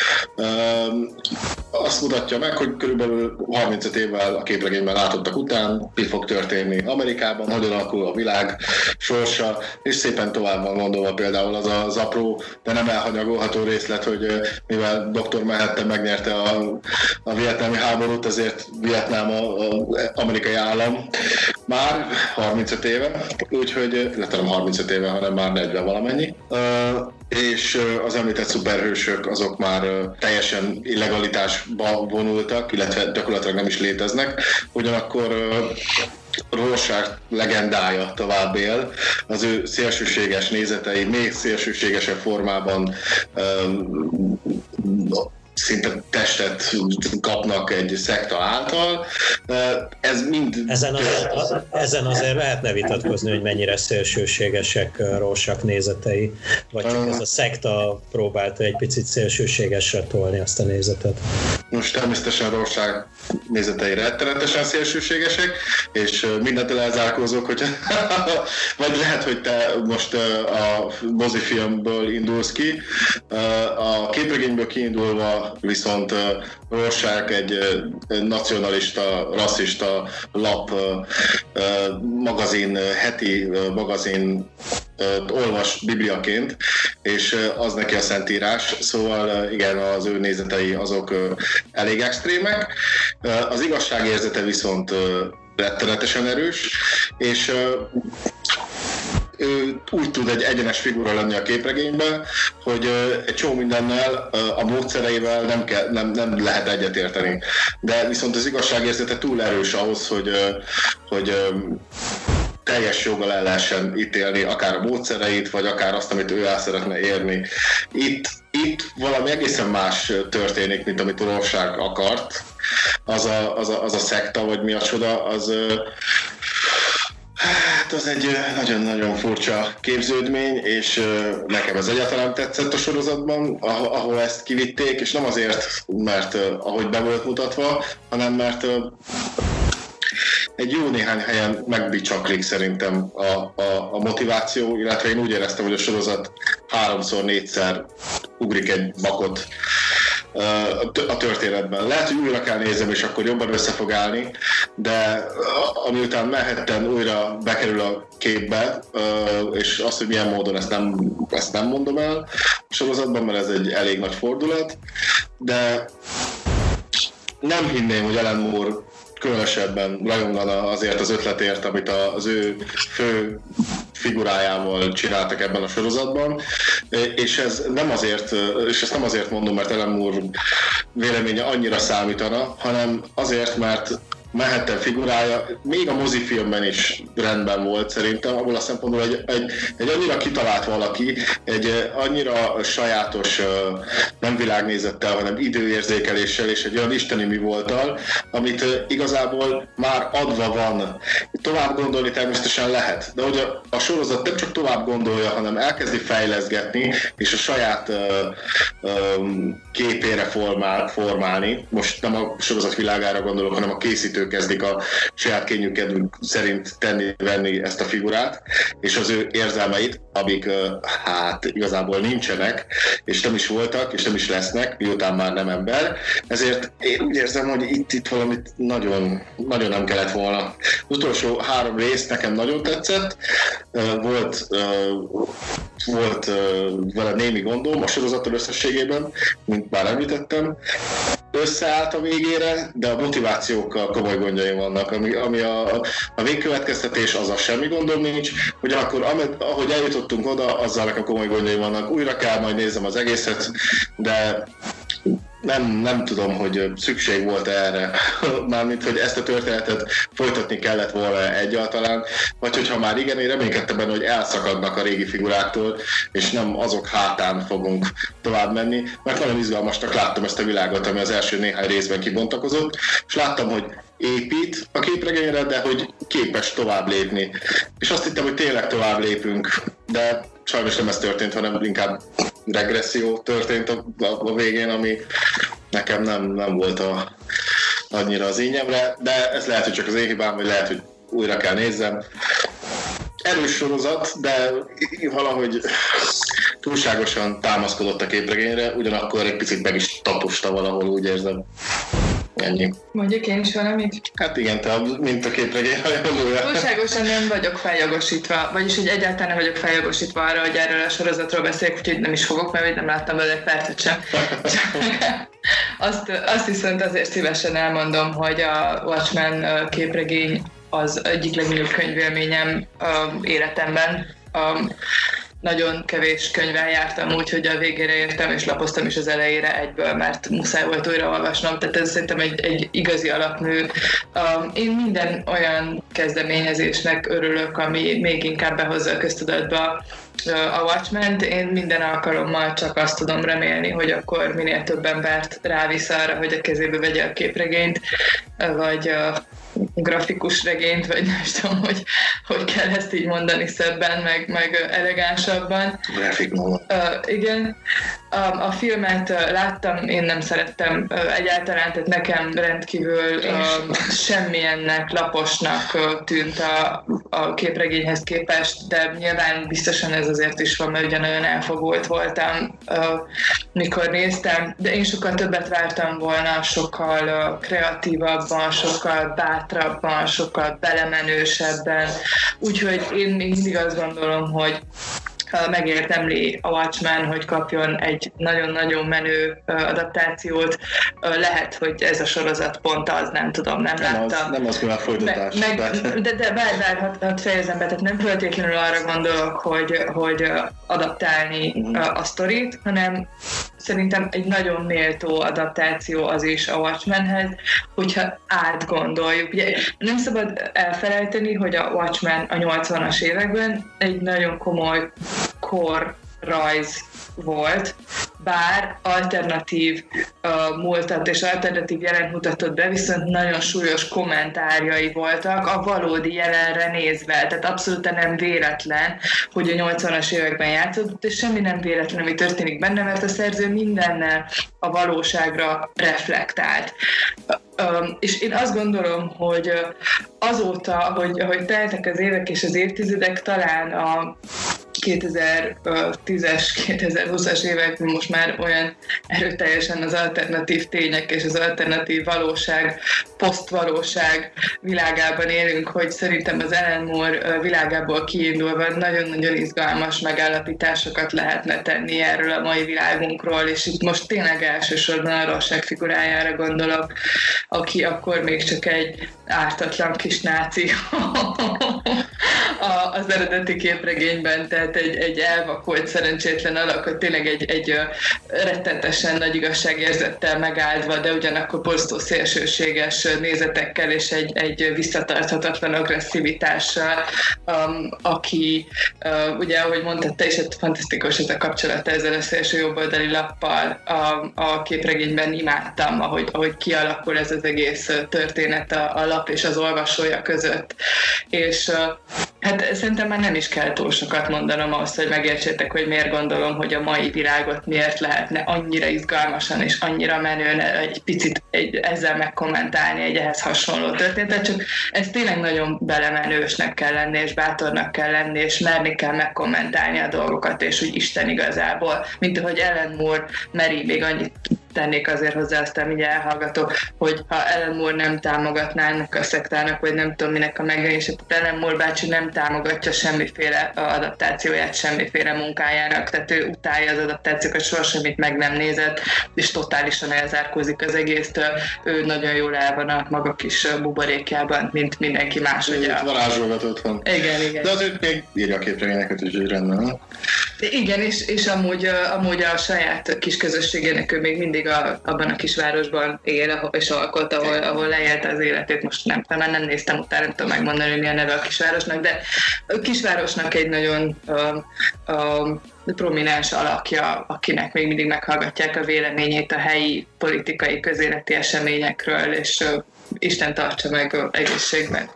Azt mutatja meg, hogy körülbelül harmincöt évvel a képregényben látottak után mi fog történni Amerikában, hogyan alakul a világ sorsa, és szépen tovább van gondolva például az az apró, de nem elhanyagolható részlet, hogy mivel doktor Manhattan megnyerte a, a vietnámi háborút, ezért Vietnám az amerikai állam már harmincöt éve, úgyhogy, illetve nem harmincöt éve, hanem már negyven valamennyi. És az említett szuperhősök azok már teljesen illegalitásba vonultak, illetve gyakorlatilag nem is léteznek. Ugyanakkor Rorschach legendája tovább él, az ő szélsőséges nézetei még szélsőségesebb formában um, szinte testet kapnak egy szekta által. Ez mind... Ezen azért, az, ezen azért lehetne vitatkozni, hogy mennyire szélsőségesek Rorschach nézetei, vagy csak ez a szekta próbálta egy picit szélsőségesre tolni azt a nézetet. Most természetesen Rorschach nézetei rettenetesen szélsőségesek, és mindent elzárkózok, hogy vagy lehet, hogy te most a mozifilmből indulsz ki, a képregényből kiindulva viszont Rorschach egy nacionalista, rasszista lap, magazin, heti magazin olvas bibliaként, és az neki a szentírás, szóval igen, az ő nézetei azok elég extrémek. Az igazságérzete viszont rettenetesen erős, és ő úgy tud egy egyenes figura lenni a képregényben, hogy egy csomó mindennel, a módszereivel nem, kell, nem, nem lehet egyetérteni. De viszont az igazságérzete túl erős ahhoz, hogy, hogy teljes joggal el lehessen ítélni akár a módszereit, vagy akár azt, amit ő el szeretne érni. Itt, itt valami egészen más történik, mint amit Rorschach akart, az a, az a, az a szekta, vagy mi a csoda, az hát az egy nagyon-nagyon furcsa képződmény, és nekem ez egyáltalán tetszett a sorozatban, ahol ezt kivitték, és nem azért, mert ahogy be volt mutatva, hanem mert egy jó néhány helyen megbicsaklik szerintem a, a, a motiváció, illetve én úgy éreztem, hogy a sorozat háromszor, négyszer ugrik egy bakot a történetben. Lehet, hogy újra kell nézem, és akkor jobban össze fog állni, de amiután Manhattan újra bekerül a képbe, és azt, hogy milyen módon, ezt nem, ezt nem mondom el a sorozatban, mert ez egy elég nagy fordulat, de nem hinném, hogy Alan Moore különösebben rajongana azért az ötletért, amit az ő fő figurájával csináltak ebben a sorozatban, és ez nem azért, és ezt nem azért mondom, mert Alan Moore véleménye annyira számítana, hanem azért, mert Manhattan figurája még a mozifilmben is rendben volt szerintem, abból a szempontból egy, egy, egy annyira kitalált valaki, egy annyira sajátos nem világnézettel, hanem időérzékeléssel és egy olyan isteni mi voltal, amit igazából már adva van. Tovább gondolni természetesen lehet, de hogy a, a sorozat nem csak tovább gondolja, hanem elkezdi fejleszgetni, és a saját uh, um, képére formál, formálni. Most nem a sorozat világára gondolok, hanem a készítő kezdik a saját kényükedvük szerint tenni-venni ezt a figurát, és az ő érzelmeit, amik hát igazából nincsenek, és nem is voltak, és nem is lesznek, miután már nem ember. Ezért én úgy érzem, hogy itt, itt valamit nagyon, nagyon nem kellett volna. Az utolsó három rész nekem nagyon tetszett, volt, volt vele némi gondom a sorozattal összességében, mint már említettem. Összeállt a végére, de a motivációkkal komoly gondjaim vannak, ami, ami a, a végkövetkeztetés, az a semmi gondom nincs, ugyanakkor amed, ahogy eljutottunk oda, azzal nekem komoly gondjaim vannak. Újra kell majd nézem az egészet, de nem, nem tudom, hogy szükség volt erre, mármint, hogy ezt a történetet folytatni kellett volna egyáltalán, vagy hogyha már igen, én reménykedtem benne, hogy elszakadnak a régi figuráktól, és nem azok hátán fogunk tovább menni, mert nagyon izgalmasnak láttam ezt a világot, ami az első néhány részben kibontakozott, és láttam, hogy épít a képregényre, de hogy képes tovább lépni. És azt hittem, hogy tényleg tovább lépünk, de sajnos nem ez történt, hanem inkább regresszió történt a, a, a végén, ami nekem nem, nem volt a, annyira az ínyemre, de ez lehet, hogy csak az én hibám, vagy lehet, hogy újra kell nézzem. Erős sorozat, de valahogy túlságosan támaszkodott a képregényre, ugyanakkor egy picit meg is taposta valahol, úgy érzem. Ennyi. Mondjuk én is valamit? Hát igen, te mint a képregény hajlandója. Túlságosan nem vagyok feljogosítva, vagyis hogy egyáltalán nem vagyok feljogosítva arra, hogy erről a sorozatról beszéljek, úgyhogy nem is fogok, mert nem láttam belőle egy percet sem. azt, azt viszont azért szívesen elmondom, hogy a Watchmen képregény az egyik legnagyobb könyvélményem életemben. Nagyon kevés könyvvel jártam úgy, hogy a végére értem, és lapoztam is az elejére egyből, mert muszáj volt újraolvasnom. Tehát ez szerintem egy, egy igazi alapmű. Én minden olyan kezdeményezésnek örülök, ami még inkább behozza a köztudatba a Watchmen-t. Én minden alkalommal csak azt tudom remélni, hogy akkor minél több embert rávisz arra, hogy a kezébe vegye a képregényt, vagy a grafikus regényt, vagy nem tudom, hogy, hogy kell ezt így mondani szebben, meg, meg elegánsabban. Grafik uh, Igen. A, a filmet uh, láttam, én nem szerettem uh, egyáltalán, tehát nekem rendkívül uh, semmilyennek, laposnak uh, tűnt a, a képregényhez képest, de nyilván biztosan ez azért is van, mert ugyanolyan elfogult voltam, uh, mikor néztem, de én sokkal többet vártam volna, sokkal uh, kreatívabban, sokkal bátrabban, sokkal belemenősebben, úgyhogy én még mindig azt gondolom, hogy megérdemli a Watchmen, hogy kapjon egy nagyon-nagyon menő adaptációt. Lehet, hogy ez a sorozat pont az, nem tudom, nem, nem láttam. Az, nem az, mivel folytatás. Meg, meg, de de bár, bár hat, hat fejezem be, tehát nem feltétlenül arra gondolok, hogy, hogy adaptálni mm. a, a sztorit, hanem szerintem egy nagyon méltó adaptáció az is a Watchmenhez, hogyha átgondoljuk. Ugye nem szabad elfelejteni, hogy a Watchmen a nyolcvanas években egy nagyon komoly korrajz volt, bár alternatív uh, múltat és alternatív jelent mutatott be, viszont nagyon súlyos kommentárjai voltak a valódi jelenre nézve. Tehát abszolút nem véletlen, hogy a nyolcvanas években játszódott, és semmi nem véletlen, ami történik benne, mert a szerző mindennel a valóságra reflektált. Um, és én azt gondolom, hogy azóta, hogy, ahogy teltek az évek és az évtizedek, talán a kétezer-tízes, kétezer-húszas években most már olyan erőteljesen az alternatív tények és az alternatív valóság, posztvalóság világában élünk, hogy szerintem az Alan Moore világából kiindulva nagyon-nagyon izgalmas megállapításokat lehetne tenni erről a mai világunkról, és itt most tényleg elsősorban a Rorschach figurájára gondolok, aki akkor még csak egy ártatlan kis náci az eredeti képregényben, tehát egy, egy elvakult, szerencsétlen alak, hogy tényleg egy, egy rettentesen nagy igazságérzettel megáldva, de ugyanakkor borzasztó szélsőséges nézetekkel és egy, egy visszatarthatatlan agresszivitással, um, aki, uh, ugye, ahogy mondtad te is, fantasztikus ez a kapcsolata ezzel a szélső jobboldali lappal a, a képregényben, imádtam, ahogy, ahogy kialakul ez az egész történet a, a lap és az olvasója között. És uh, hát szerintem már nem is kell túl sokat mondanom ahhoz, hogy megértsétek, hogy miért gondolom, hogy a mai világot miért lehetne annyira izgalmasan és annyira menően egy picit egy, ezzel megkommentálni egy ehhez hasonló történetet, csak ez tényleg nagyon belemenősnek kell lenni, és bátornak kell lenni, és merni kell megkommentálni a dolgokat, és úgy Isten igazából, mint ahogy Alan Moore meri, még annyit tennék azért hozzá, aztán mindjárt elhallgatok, hogy ha Alan Moore nem támogatná ennek a szektának, vagy nem tudom minek a megjelenését, tehát Alan Moore bácsi nem támogatja semmiféle adaptációját, semmiféle munkájának, tehát ő utálja az adaptációkat, soha semmit meg nem nézett, és totálisan elzárkózik az egésztől. Ő nagyon jól el van a maga kis buborékjában, mint mindenki más. Ugye a varázsolgatott van. Igen, igen. De azért még írja a képregényeket is, hogy rendben. Igen, és, és amúgy, amúgy a saját kis közösségének ő még mindig a, abban a kisvárosban él, és alkot, ahol, ahol leélte az életét. Most nem, már nem néztem utána, nem tudom megmondani, hogy mi a neve a kisvárosnak, de a kisvárosnak egy nagyon uh, uh, prominens alakja, akinek még mindig meghallgatják a véleményét a helyi politikai, közéleti eseményekről, és uh, Isten tartsa meg egészségben.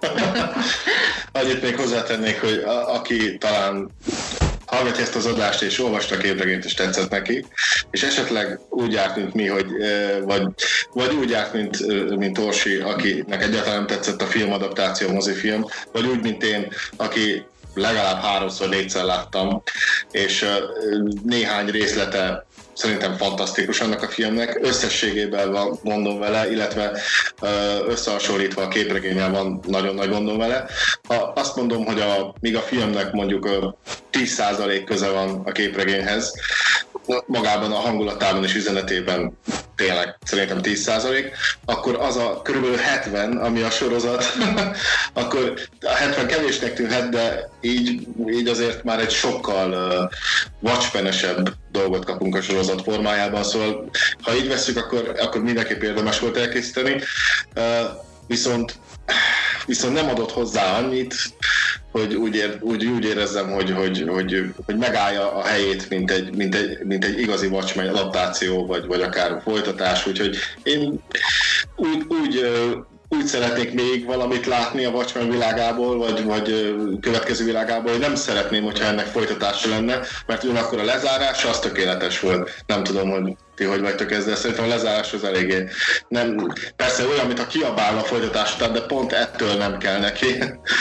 Annyit még hozzátennék, hogy a, aki talán hallgatja ezt az adást, és olvasta a képregényt, és tetszett neki, és esetleg úgy járt, mint mi, hogy, vagy, vagy úgy járt, mint, mint Orsi, akinek egyáltalán nem tetszett a filmadaptáció, a mozifilm, vagy úgy, mint én, aki legalább háromszor, négyszer láttam, és néhány részlete szerintem fantasztikus annak a filmnek, összességében van gondom vele, illetve összehasonlítva a képregénnyel van nagyon nagy gondom vele. Ha azt mondom, hogy a, míg a filmnek mondjuk tíz százalék köze van a képregényhez, magában a hangulatában és üzenetében tényleg szerintem tíz százalék, akkor az a körülbelül hetven, ami a sorozat, akkor a hetven kevésnek tűnhet, de így, így azért már egy sokkal uh, watchpenesebb dolgot kapunk a sorozat formájában, szóval ha így vesszük, akkor, akkor mindenképp érdemes volt elkészíteni, uh, viszont, viszont nem adott hozzá annyit, hogy úgy, ér, úgy, úgy érezzem, hogy, hogy, hogy, hogy megállja a helyét, mint egy, mint egy, mint egy igazi Watchmen adaptáció, vagy, vagy akár folytatás, úgyhogy én úgy, úgy, úgy szeretnék még valamit látni a Watchmen világából, vagy, vagy következő világából, hogy nem szeretném, hogyha ennek folytatása lenne, mert ugyanakkor a lezárás az tökéletes volt. Nem tudom, hogy ti hogy vagytok ezzel, szerintem a lezárás az eléggé nem, persze olyan, mintha kiabálna a folytatás után, de pont ettől nem kell neki.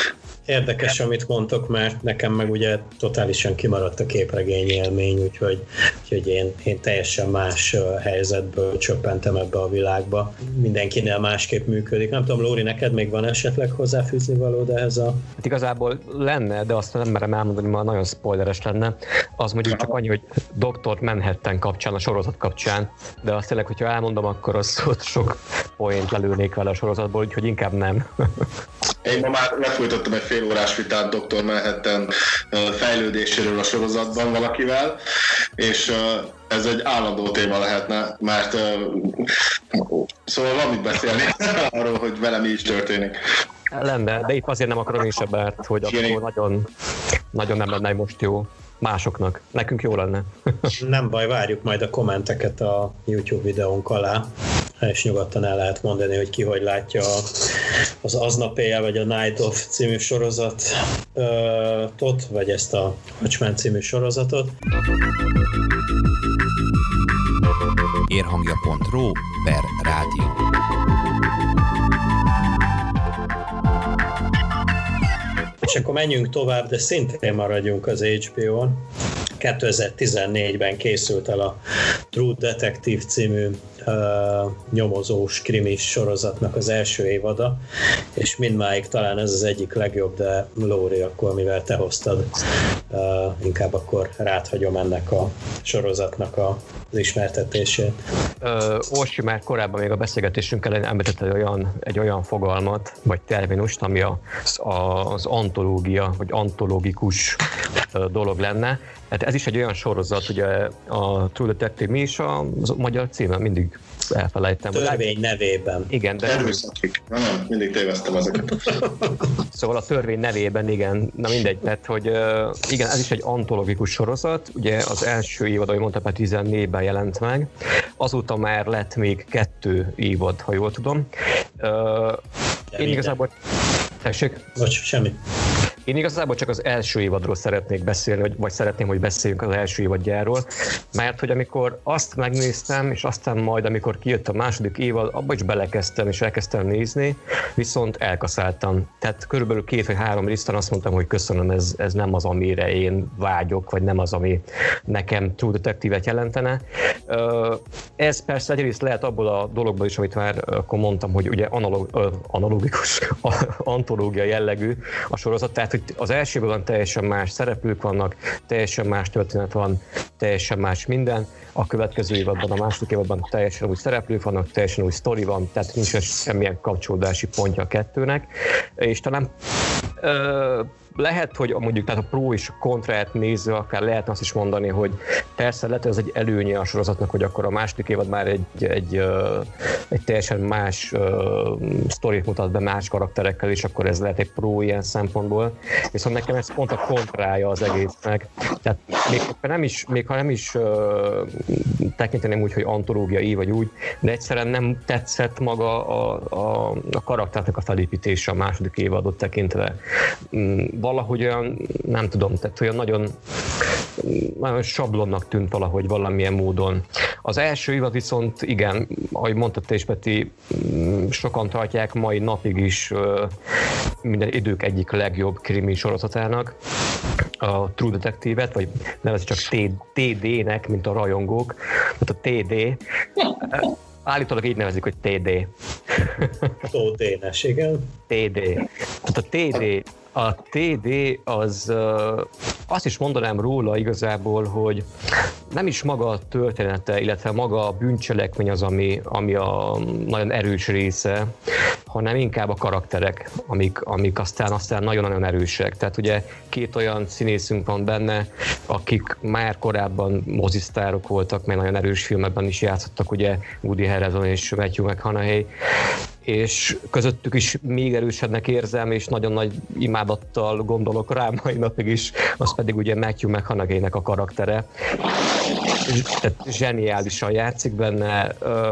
Érdekes, amit mondtok, mert nekem meg ugye totálisan kimaradt a képregény élmény, úgyhogy, úgyhogy én, én teljesen más helyzetből csöppentem ebbe a világba. Mindenkinél másképp működik. Nem tudom, Lóri, neked még van esetleg hozzáfűzni valód ehhez a... Hát igazából lenne, de azt nem merem elmondani, mert nagyon spoileres lenne. Az mondjuk csak annyi, hogy doktor Manhattan kapcsán, a sorozat kapcsán, de azt tényleg, hogyha elmondom, akkor az sok poént lelőnék vele a sorozatból, úgyhogy inkább nem. Én ma már lefolytattam egy fél órás vitát doktor Manhattan fejlődéséről a sorozatban valakivel, és ez egy állandó téma lehetne, mert szóval van mit beszélni arról, hogy vele mi is történik. Lenne, de itt azért nem akarom is ebben, hogy akkor nagyon, nagyon nem lenne most jó. másoknak. Nekünk jó lenne. Nem baj, várjuk majd a kommenteket a YouTube videónk alá, és nyugodtan el lehet mondani, hogy ki hogy látja az Aznap éjjel, vagy a Night of című sorozatot, vagy ezt a Watchmen című sorozatot. érhangja pont ro per rádió. És akkor menjünk tovább, de szintén maradjunk az há bé ó-n. kétezer-tizennégyben készült el a True Detective című uh, nyomozós, krimis sorozatnak az első évada, és mindmáig talán ez az egyik legjobb, de Lóri, akkor mivel te hoztad, uh, inkább akkor rád hagyom ennek a sorozatnak a, az ismertetését. Uh, Orsi már korábban még a beszélgetésünk elején említett egy olyan, egy olyan fogalmat, vagy terminust, ami a, az antológia, vagy antológikus uh, dolog lenne. Hát ez is egy olyan sorozat, ugye a True Detective, mi is a magyar címe? Mindig elfelejtem. Törvény nevében. Igen, de... Erőszakik. Na nem, mindig téveztem ezeket. Szóval a törvény nevében, igen, na mindegy, tehát, hogy igen, ez is egy antológikus sorozat, ugye az első évad, ahogy mondtam, tizennégyben jelent meg, azóta már lett még kettő évad, ha jól tudom. Én igazából... Tessék? Vagy semmi. Én igazából csak az első évadról szeretnék beszélni, vagy, vagy szeretném, hogy beszéljünk az első évadjáról, mert hogy amikor azt megnéztem, és aztán majd, amikor kijött a második évad, abba is belekezdtem, és elkezdtem nézni, viszont elkaszáltam. Tehát körülbelül két vagy három részben azt mondtam, hogy köszönöm, ez, ez nem az, amire én vágyok, vagy nem az, ami nekem True Detective-et jelentene. Ez persze egyrészt lehet abból a dologból is, amit már akkor mondtam, hogy ugye analóg, analógikus, antológia jellegű a sorozat, tehát hogy az első évadban teljesen más szereplők vannak, teljesen más történet van, teljesen más minden, a következő évadban, a második évadban teljesen új szereplők vannak, teljesen új sztori van, tehát nincs semmilyen kapcsolódási pontja a kettőnek, és talán ö, lehet, hogy mondjuk tehát a pro és a kontrát nézve akár lehetne azt is mondani, hogy persze lehet, hogy ez egy előnye a sorozatnak, hogy akkor a második évad már egy, egy, egy teljesen más uh, sztorit mutat be más karakterekkel, és akkor ez lehet egy pro ilyen szempontból. Viszont nekem ez pont a kontrája az egésznek. Tehát még ha nem is, még ha nem is uh, tekinteném úgy, hogy antológia így vagy úgy, de egyszerűen nem tetszett maga a, a, a karakternek a felépítése a második évadot tekintve. Valahogy olyan, nem tudom, tehát olyan nagyon, nagyon sablonnak tűnt valahogy valamilyen módon. Az első évad viszont igen, ahogy mondtad te is, Peti, sokan tartják mai napig is minden idők egyik legjobb krimi sorozatának, a True Detective-et, vagy nevezik csak té dé-nek, mint a rajongók, tehát a té dé. Állítólag így nevezik, hogy té dé. Tódénes, igen. té dé. Tehát a té dé A té dé az, azt is mondanám róla igazából, hogy nem is maga a története, illetve maga a bűncselekmény az, ami, ami a nagyon erős része, hanem inkább a karakterek, amik, amik aztán, aztán nagyon-nagyon erősek. Tehát ugye két olyan színészünk van benne, akik már korábban mozisztárok voltak, mert nagyon erős filmekben is játszottak, ugye Woody Harrelson és Matthew McConaughey, és közöttük is még erősebbnek érzem, és nagyon nagy imádattal gondolok rá mai napig is, az pedig ugye Matthew McConaughey-nek a karaktere. Tehát zseniálisan játszik benne,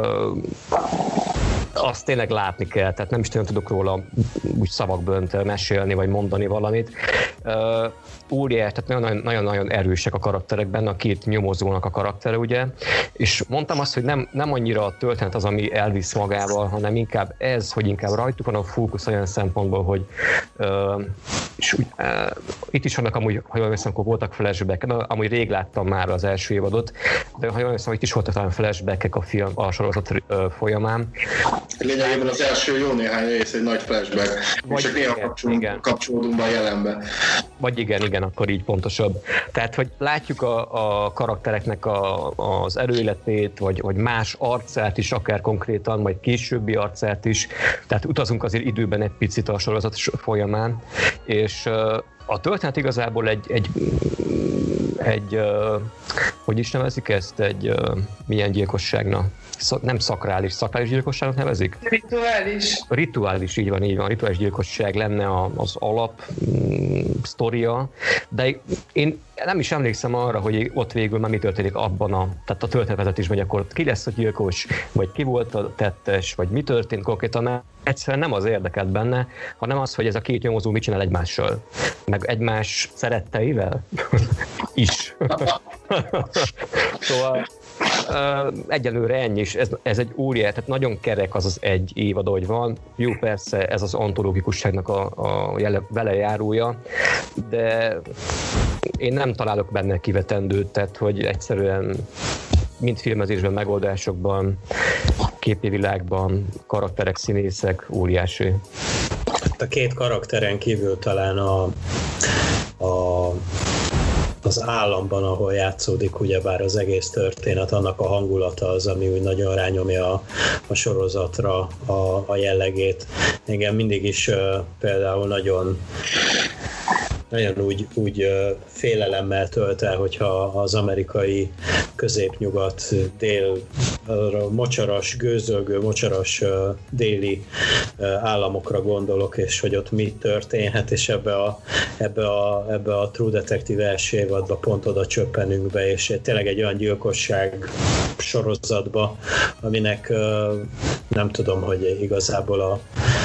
azt tényleg látni kell, tehát nem is nagyon tudok róla úgy szavakbönt mesélni, vagy mondani valamit. Óriás, tehát nagyon-nagyon erősek a karakterek benne, a két nyomozónak a karaktere, ugye, és mondtam azt, hogy nem, nem annyira a történet az, ami elvisz magával, hanem inkább ez, hogy inkább rajtuk van a fókusz olyan szempontból, hogy uh, és úgy, uh, itt is vannak amúgy, ha jól veszem, akkor voltak flashback, na, amúgy rég láttam már az első évadot, de ha jól veszem, itt is voltak talán flashbackek a, film, a sorozat uh, folyamán. Lényegében az első jó néhány rész egy nagy flashback, vagy csak néha kapcsolódunk, kapcsolódunk be a jelenbe. Vagy igen, igen, akkor így pontosabb. Tehát, hogy látjuk a, a karaktereknek a, az erőletét, vagy, vagy más arcát is, akár konkrétan, vagy későbbi arcát is. Tehát utazunk azért időben egy picit a sorozat folyamán, és a történet igazából egy, egy egy, hogy is nevezik ezt, egy milyen gyilkosságnak? Nem szakrális, szakrális gyilkosságnak nevezik? Rituális. Rituális, így van, így van. Rituális gyilkosság lenne az alap mm, sztoria, de én nem is emlékszem arra, hogy ott végül már mi történik abban a, tehát a történetvezetésben, hogy akkor ki lesz a gyilkos, vagy ki volt a tettes, vagy mi történt konkrétan. Egyszerűen nem az érdekelt benne, hanem az, hogy ez a két nyomozó mit csinál egymással, meg egymás szeretteivel is. Szóval Uh, egyelőre ennyi is, ez, ez egy óriás, tehát nagyon kerek az az egy évad, ahogy van. Jó, persze ez az antológikusságnak a, a jele, velejárója, de én nem találok benne kivetendőt, tehát hogy egyszerűen mind filmezésben, megoldásokban, képi világban, karakterek, színészek, óriási. A két karakteren kívül talán a, a az államban, ahol játszódik ugyebár az egész történet, annak a hangulata az, ami úgy nagyon rányomja a, a sorozatra a, a jellegét. Engem mindig is uh, például nagyon nagyon úgy, úgy félelemmel tölt el, hogyha az amerikai középnyugat, dél, mocsaras, gőzölgő, mocsaras déli államokra gondolok, és hogy ott mi történhet, és ebbe a, ebbe a, ebbe a True Detective első évadba pont oda csöppenünk be, és tényleg egy olyan gyilkosság sorozatba, aminek nem tudom, hogy igazából a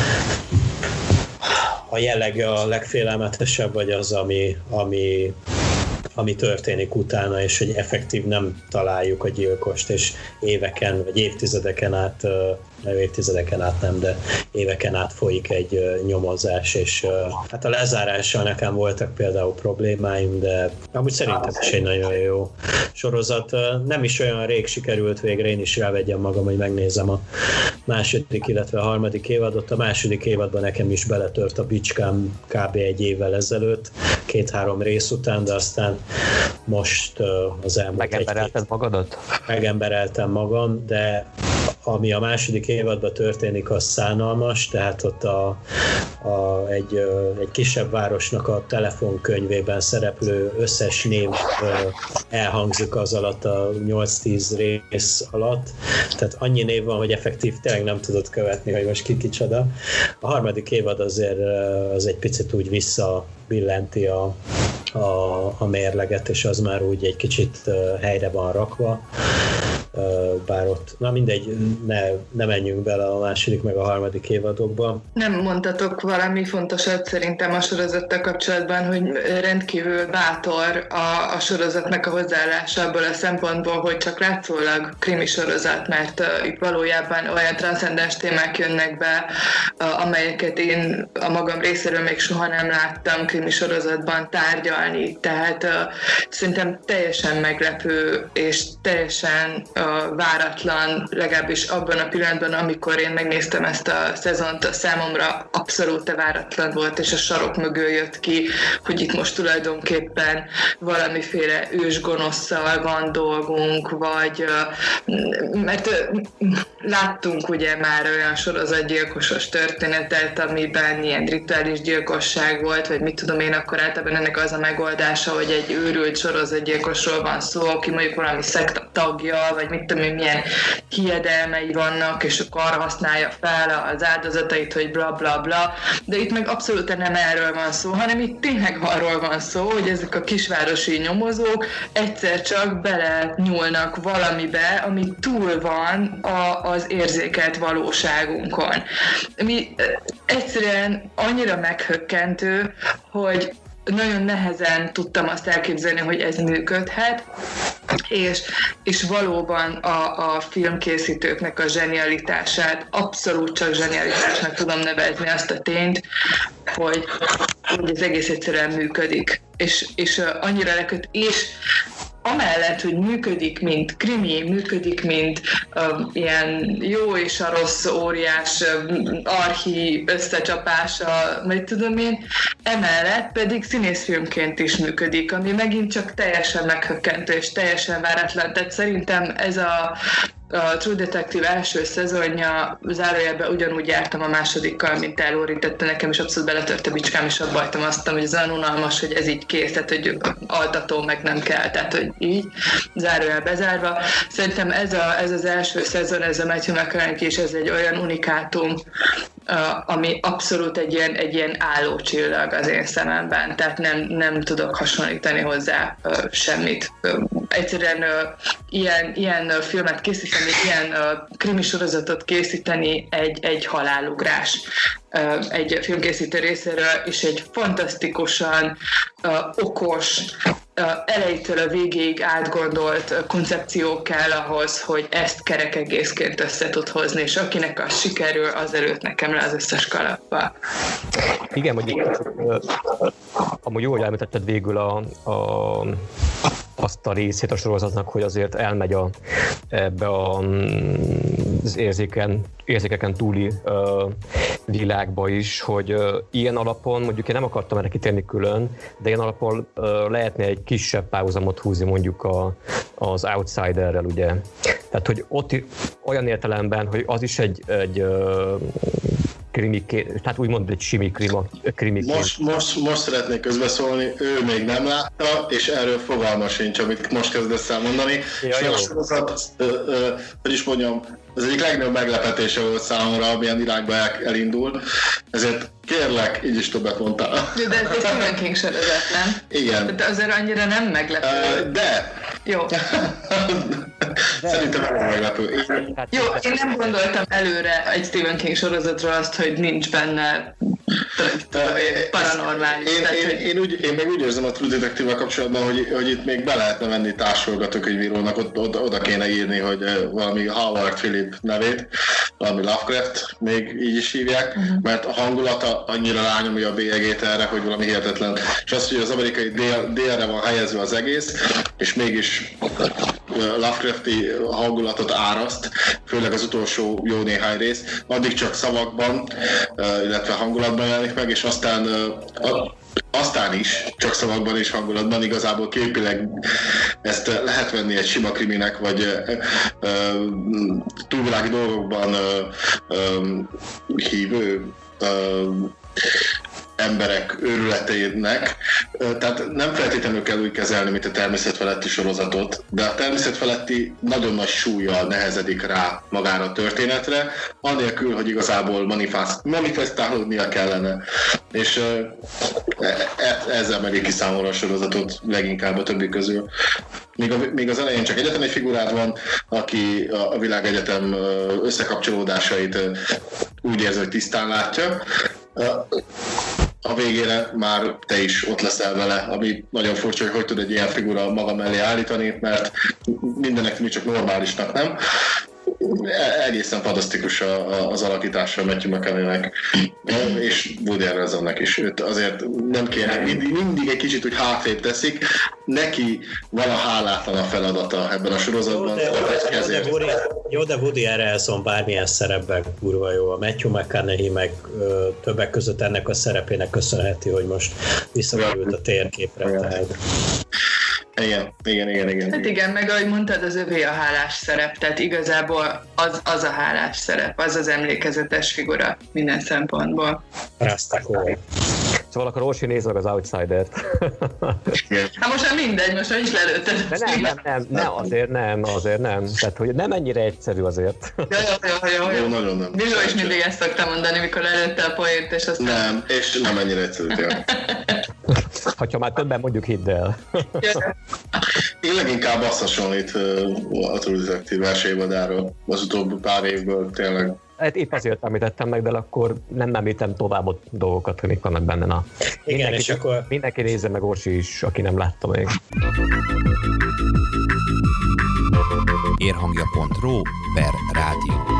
a jellege a legfélelmetesebb, vagy az, ami, ami, ami történik utána, és hogy effektív nem találjuk a gyilkost, és éveken, vagy évtizedeken át, nem évtizedeken át nem, de éveken át folyik egy nyomozás, és hát a lezárással nekem voltak például problémáim, de amúgy szerintem is egy nagyon jó sorozat. Nem is olyan rég sikerült végre, én is rávegyem magam, hogy megnézem a második, illetve a harmadik évadot. A második évadban nekem is beletört a bicskám kb. Egy évvel ezelőtt, két-három rész után, de aztán most az elmúlt Megemberelted magadat? Megembereltem magam, de ami a második évadban történik, az szánalmas, tehát ott a, a, egy, egy kisebb városnak a telefonkönyvében szereplő összes név elhangzik az alatt a nyolc-tíz rész alatt, tehát annyi név van, hogy effektív tényleg nem tudod követni, hogy most ki kicsoda. A harmadik évad azért az egy picit úgy visszabillenti a, a, a mérleget, és az már úgy egy kicsit helyre van rakva. Bár ott, na mindegy, ne, ne menjünk bele a második meg a harmadik évadokba. Nem mondtatok valami fontosat szerintem a sorozattal kapcsolatban, hogy rendkívül bátor a, a sorozatnak a hozzáállása abból a szempontból, hogy csak látszólag krimi sorozat, mert uh, itt valójában olyan transzcendens témák jönnek be, uh, amelyeket én a magam részéről még soha nem láttam krimi sorozatban tárgyalni, tehát uh, szerintem teljesen meglepő és teljesen uh, váratlan, legalábbis abban a pillanatban, amikor én megnéztem ezt a szezont, a számomra abszolút váratlan volt, és a sarok mögül jött ki, hogy itt most tulajdonképpen valamiféle ősgonosszal van dolgunk, vagy mert láttunk ugye már olyan sorozatgyilkosos történetet, amiben ilyen rituális gyilkosság volt, vagy mit tudom én, akkor általában ennek az a megoldása, hogy egy őrült sorozatgyilkosról van szó, aki mondjuk valami szekta tagja, vagy mit tudom én, milyen hiedelmei vannak, és akkor arra használja fel az áldozatait, hogy bla bla bla, de itt meg abszolút nem erről van szó, hanem itt tényleg arról van szó, hogy ezek a kisvárosi nyomozók egyszer csak bele nyúlnak valamibe, ami túl van a, az érzékelt valóságunkon. Mi egyszerűen annyira meghökkentő, hogy nagyon nehezen tudtam azt elképzelni, hogy ez működhet, és, és valóban a, a filmkészítőknek a zsenialitását, abszolút csak zsenialitásnak tudom nevezni azt a tényt, hogy, hogy ez egész egyszerűen működik, és, és annyira leköt, és amellett, hogy működik, mint krimi, működik, mint uh, ilyen jó és a rossz óriás uh, archi összecsapása, majd tudom én, emellett pedig színészfilmként is működik, ami megint csak teljesen meghökkentő és teljesen váratlan. Tehát szerintem ez a a True Detective első szezonja, zárójelben ugyanúgy jártam a másodikkal, mint elórítette, nekem is abszolút beletört a bicskám, és abba hagytam azt, hogy ez olyan unalmas, hogy ez így kész, tehát hogy altató meg nem kell, tehát hogy így, zárójel bezárva. Szerintem ez, a, ez az első szezon, ez a Matthew McConaughey, és ez egy olyan unikátum, ami abszolút egy ilyen, egy ilyen állócsillag az én szememben, tehát nem, nem tudok hasonlítani hozzá semmit. Egyszerűen ilyen, ilyen filmet készíteni, ilyen krimi sorozatot készíteni egy, egy halálugrás egy filmkészítő részéről, és egy fantasztikusan okos, elejétől a végéig átgondolt koncepció kell ahhoz, hogy ezt kerek egészként össze tud hozni, és akinek az sikerül, az előtt nekem le az összes kalapba. Igen, mondjuk amúgy jól elmutatted végül a, a, azt a részét a sorozatnak, hogy azért elmegy a, ebbe a, az érzéken, érzékeken túli uh, világba is, hogy uh, ilyen alapon, mondjuk én nem akartam erre kitérni külön, de ilyen alapon uh, lehetne egy kisebb párhuzamot húzni mondjuk a, az Outsiderrel, ugye. Tehát, hogy ott olyan értelemben, hogy az is egy, egy uh, krimiként, tehát úgymond egy simi krima, krimiként. Most, most, most szeretnék közbeszólni, ő még nem látta, és erről fogalma sincs, amit most kezdesz elmondani. Ja, és a sorozat, hogy is mondjam, ez egyik legnagyobb meglepetése volt számomra, amilyen irányba el, elindul, ezért kérlek, így is többet mondtál. De ez egy Stephen King sorozat, nem? Igen. De azért annyira nem meglepő. Uh, de! Jó. Szerintem nem meglepő. Jó, én nem gondoltam előre egy Stephen King sorozatról azt, hogy nincs benne paranormális. Én, tehát, én, hogy... én, úgy, én meg úgy érzem a True Detective-vel kapcsolatban, hogy, hogy itt még be lehetne venni társolgatókönyvírónak, oda, oda, oda kéne írni, hogy valami Howard Philip nevét, valami Lovecraft, még így is hívják, uh-huh. mert a hangulata annyira rányomja a bélyegét erre, hogy valami hihetetlen. És az, hogy az amerikai dél, délre van helyezve az egész, és mégis Lovecrafti hangulatot áraszt, főleg az utolsó jó néhány rész, addig csak szavakban, illetve hangulatban jelenik meg, és aztán aztán is, csak szavakban és hangulatban, igazából képileg ezt lehet venni egy sima kriminek, vagy ö, ö, túlvilági dolgokban ö, ö, hívő ö, emberek őrületeinek, tehát nem feltétlenül kell úgy kezelni, mint a természetfeletti sorozatot, de a természetfeletti nagyon nagy súllyal nehezedik rá magára a történetre, anélkül, hogy igazából manifestálódnia kellene. És ezzel megyik ki számomra a sorozatot leginkább a többi közül. Még, a, még az elején csak egyetlen egy figurád van, aki a világegyetem összekapcsolódásait úgy érzi, hogy tisztán látja. A végére már te is ott leszel vele, ami nagyon furcsa, hogy hogy tud egy ilyen figura maga mellé állítani, mert mindenek mi csak normálisnak, nem? Egészen fantasztikus az alakítása Matthew McConaugheynek, és Woody Harrelsonnak is. Őt azért nem kéne, mindig, mindig egy kicsit úgy hátrébb teszik, neki van a hálátlan a feladata ebben a sorozatban. Jó, de, jó, de, Woody, jó, de Woody Harrelson bármilyen szerepben kurva jó. A Matthew McConaughey meg ö, többek között ennek a szerepének köszönheti, hogy most visszakerült a térképre. Tehát. Igen, igen, igen, igen. Hát igen, meg ahogy mondtad, az övé a hálás szerep, tehát igazából az, az a hálás szerep, az az emlékezetes figura minden szempontból. Rasztakol. Szóval akkor Orsi nézd meg az Outsidert. Hát most már mindegy, most már is lelőtted. De nem, nem, nem, nem, azért nem, azért nem. Tehát, hogy nem ennyire egyszerű azért. Jó, jó, jó, jó. Jó, nagyon nem. Bizony is mindig ezt szoktam mondani, mikor lelőtte a poént, és aztán... Nem, és nem ennyire egyszerű. Ha már többen mondjuk, hidd el. Én leginkább azt hasonlít a True Detective versenyvadáról az utóbbi pár évből, tényleg. Hát épp azért említettem meg, de akkor nem említem tovább a dolgokat, hogy mik vannak benne. Na. Igen, mindenki, és akkor... Mindenki nézze meg, Orsi is, aki nem látta még. érhangja pont ro per rádió.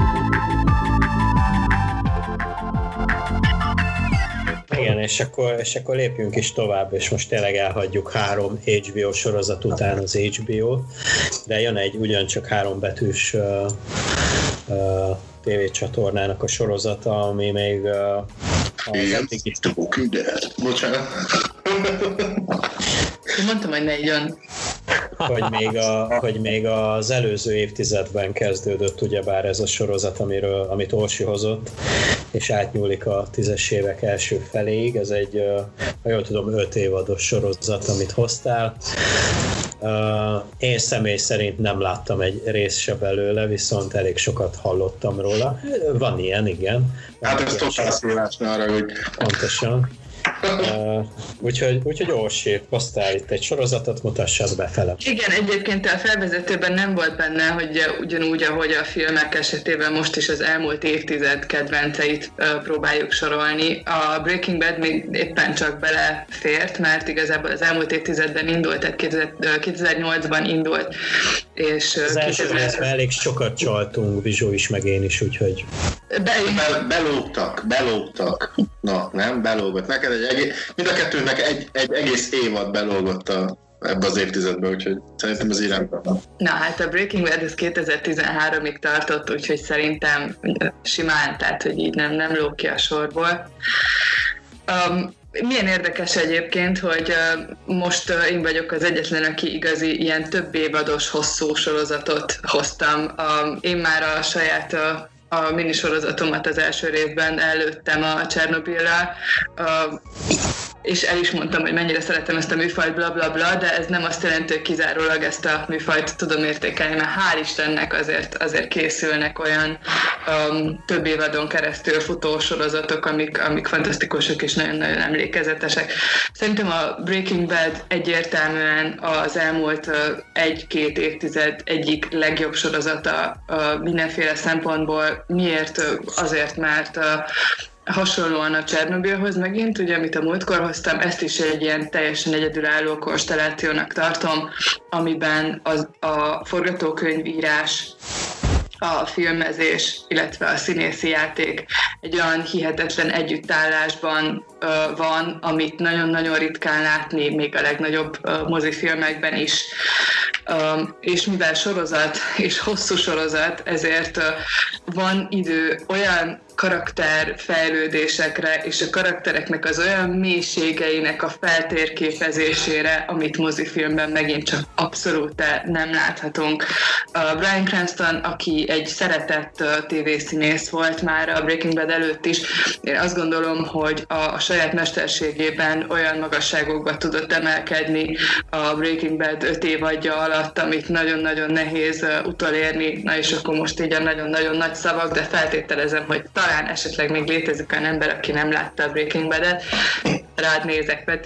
Igen, és akkor, és akkor lépjünk is tovább, és most tényleg elhagyjuk három há bé o sorozat után az há bé o, de jön egy ugyancsak három betűs uh, uh, tévécsatornának a sorozata, ami még uh, az eddigi... Bocsánat. Én mondtam, hogy ne jön. hogy, még a, hogy még az előző évtizedben kezdődött ugyebár ez a sorozat, amiről, amit Orsi hozott, és átnyúlik a tízes évek első feléig. Ez egy, ha jól tudom, öt évados sorozat, amit hoztál. Én személy szerint nem láttam egy részt se belőle, viszont elég sokat hallottam róla. Van ilyen, igen. Hát ez topászólás arra, hogy... Pontosan. Uh, úgyhogy, úgyhogy Orsi, hoztál itt egy sorozatot, mutassad be fele. Igen, egyébként a felvezetőben nem volt benne, hogy ugyanúgy, ahogy a filmek esetében most is az elmúlt évtized kedvenceit uh, próbáljuk sorolni. A Breaking Bad még éppen csak belefért, mert igazából az elmúlt évtizedben indult, tehát kétezer-nyolcban indult. És, uh, az első részben elég sokat csaltunk, Vizsó is, meg én is, úgyhogy... Be... Be, belógtak, belógtak. Na, nem? Belógott. Neked egy egész, mind a kettőnek egy, egy egész évad belógott a, ebbe az évtizedbe, úgyhogy szerintem az irányban. Na hát a Breaking Bad ez kétezer-tizenháromig tartott, úgyhogy szerintem simán, tehát hogy így nem, nem lóg ki a sorból. Um, Milyen érdekes egyébként, hogy uh, most uh, én vagyok az egyetlen, aki igazi ilyen több évados hosszú sorozatot hoztam. Um, én már a saját uh, a minisorozatomat az első részben előttem a Csernobillal, uh, és el is mondtam, hogy mennyire szeretem ezt a műfajt, bla bla bla, de ez nem azt jelenti, hogy kizárólag ezt a műfajt tudom értékelni, mert hál' Istennek azért, azért készülnek olyan um, több évadon keresztül futó sorozatok, amik, amik fantasztikusak és nagyon-nagyon emlékezetesek. Szerintem a Breaking Bad egyértelműen az elmúlt uh, egy-két évtized egyik legjobb sorozata uh, mindenféle szempontból. Miért? Azért, mert uh, hasonlóan a Csernobilhoz megint, ugye, amit a múltkor hoztam, ezt is egy ilyen teljesen egyedülálló konstellációnak tartom, amiben az, a forgatókönyvírás, a filmezés, illetve a színészi játék egy olyan hihetetlen együttállásban uh, van, amit nagyon-nagyon ritkán látni, még a legnagyobb uh, mozifilmekben is. Um, és mivel sorozat, és hosszú sorozat, ezért uh, van idő olyan karakterfejlődésekre és a karaktereknek az olyan mélységeinek a feltérképezésére, amit mozifilmben megint csak abszolút nem láthatunk. Uh, Bryan Cranston, aki egy szeretett uh, tévészínész volt már a Breaking Bad előtt is, én azt gondolom, hogy a, a saját mesterségében olyan magasságokba tudott emelkedni a Breaking Bad öt évadja alatt, amit nagyon-nagyon nehéz uh, utolérni. Na és akkor most így a nagyon-nagyon nagy szavak, de feltételezem, hogy talán esetleg még létezik olyan ember, aki nem látta a Breaking Bad-et. Rád nézek, Peti.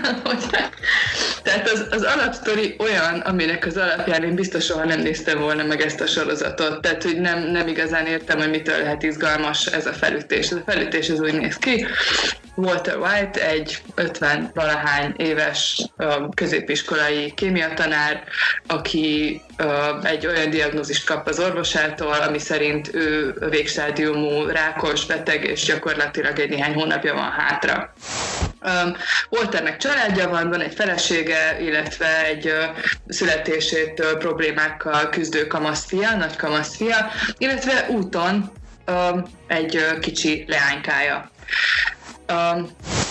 Tehát az, az alapsztori olyan, aminek az alapján én biztos soha nem néztem volna meg ezt a sorozatot. Tehát, hogy nem, nem igazán értem, hogy mitől lehet izgalmas ez a felütés. Ez a felütés az úgy néz ki. Walter White, egy ötven-valahány éves középiskolai kémiatanár, aki egy olyan diagnózist kap az orvosától, ami szerint ő végstádiumú rákos beteg, és gyakorlatilag egy néhány hónapja van hátra. Walternek családja van, van egy felesége, illetve egy születésétől problémákkal küzdő kamaszfia, nagy kamaszfia, illetve úton egy kicsi leánykája. Um,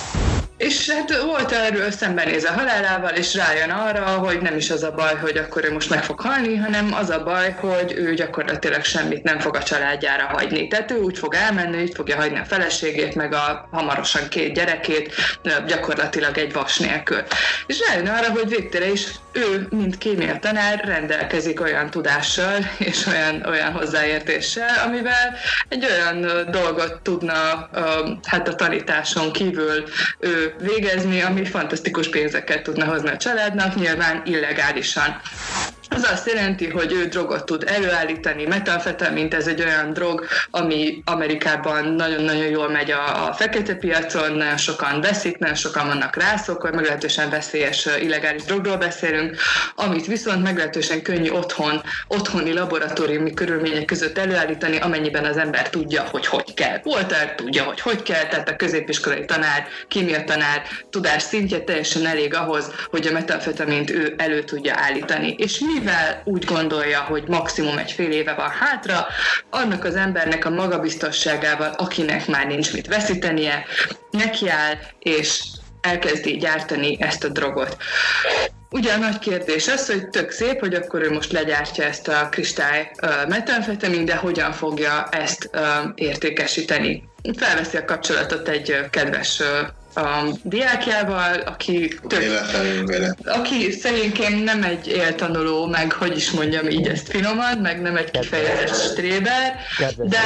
és hát Walter szembenéz a halálával, és rájön arra, hogy nem is az a baj, hogy akkor ő most meg fog halni, hanem az a baj, hogy ő gyakorlatilag semmit nem fog a családjára hagyni. Tehát ő úgy fog elmenni, úgy fogja hagyni a feleségét, meg a hamarosan két gyerekét, gyakorlatilag egy vas nélkül. És rájön arra, hogy végtére is ő, mint kémiatanár, rendelkezik olyan tudással és olyan, olyan hozzáértéssel, amivel egy olyan dolgot tudna hát a tanításon kívül ő végezni, ami fantasztikus pénzeket tudna hozni a családnak, nyilván illegálisan. Az azt jelenti, hogy ő drogot tud előállítani, metamfetamint, ez egy olyan drog, ami Amerikában nagyon-nagyon jól megy a, a fekete piacon, nagyon sokan veszik, nagyon sokan vannak rászokva, meglehetősen veszélyes illegális drogról beszélünk, amit viszont meglehetősen könnyű otthon, otthoni laboratóriumi körülmények között előállítani, amennyiben az ember tudja, hogy hogy kell. Walter tudja, hogy hogy kell, tehát a középiskolai tanár, kémiatanár tudás szintje teljesen elég ahhoz, hogy a metamfetamint ő elő tudja állítani. És mi mivel úgy gondolja, hogy maximum egy fél éve van hátra, annak az embernek a magabiztosságával, akinek már nincs mit veszítenie, nekiáll, és elkezdi gyártani ezt a drogot. ugye a nagy kérdés az, hogy tök szép, hogy akkor ő most legyártja ezt a kristály metamfetamin, de hogyan fogja ezt értékesíteni. Felveszi a kapcsolatot egy kedves a diákjával, aki tök, aki szerintén nem egy éltanuló, meg hogy is mondjam így ezt finoman, meg nem egy kifejezett stréber, de...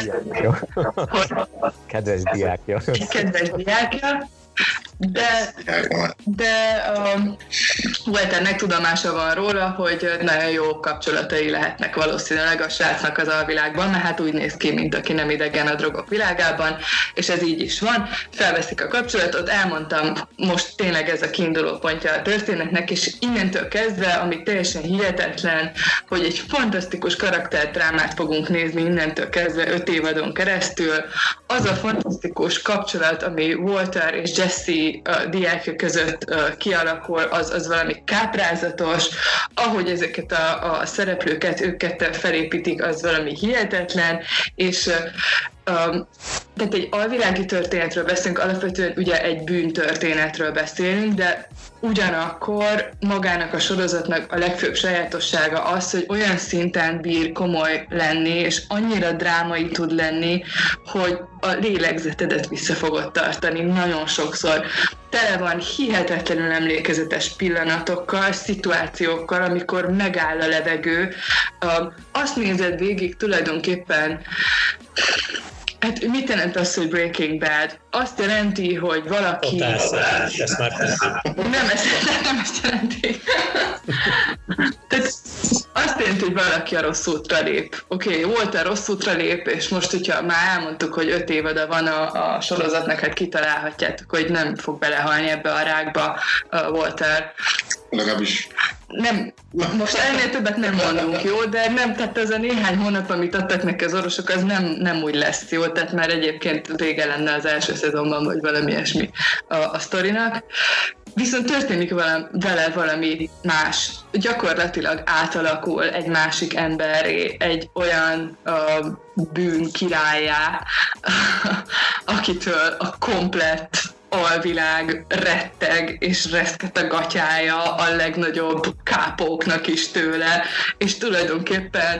Kedves diákja. Kedves diákja. De, de um, Walternek tudomása van róla, hogy nagyon jó kapcsolatai lehetnek valószínűleg a srácnak az alvilágban, mert hát úgy néz ki, mint aki nem idegen a drogok világában, és ez így is van. Felveszik a kapcsolatot, elmondtam, most tényleg ez a kiinduló pontja a történetnek, és innentől kezdve, ami teljesen hihetetlen, hogy egy fantasztikus karakterdrámát fogunk nézni innentől kezdve öt évadon keresztül, az a fantasztikus kapcsolat, ami Walter és Jesse a diákja között uh, kialakul, az, az valami káprázatos, ahogy ezeket a, a szereplőket, ők ketten felépítik, az valami hihetetlen, és uh, um, tehát egy alvilági történetről beszélünk, alapvetően ugye egy bűntörténetről beszélünk, de ugyanakkor magának a sorozatnak a legfőbb sajátossága az, hogy olyan szinten bír komoly lenni, és annyira drámai tud lenni, hogy a lélegzetedet vissza fogod tartani nagyon sokszor. Tele van hihetetlenül emlékezetes pillanatokkal, szituációkkal, amikor megáll a levegő. Azt nézed végig tulajdonképpen, hát mit jelent az, hogy Breaking Bad? Azt jelenti, hogy valaki... Totálszás, ezt már nem, ezt, nem ezt jelenti. Tehát azt jelenti, hogy valaki a rossz útra lép. Oké, okay, volt a rossz útra lép, és most, hogyha már elmondtuk, hogy öt évada van a, a sorozatnak, hát kitalálhatjátok, hogy nem fog belehalni ebbe a rákba uh, Walter. Legalábbis. Nem, most ennél többet nem mondunk, jó? De nem, tehát az a néhány hónap, amit adtak neki az orvosok, az nem, nem úgy lesz, jó? Tehát már egyébként vége lenne az első szezonban, vagy valami ilyesmi a, a sztorinak. Viszont történik valami, vele valami más. Gyakorlatilag átalakul egy másik emberré, egy olyan uh, bűn királyá, akitől a komplett alvilág retteg és reszket a gatyája a legnagyobb kápóknak is tőle, és tulajdonképpen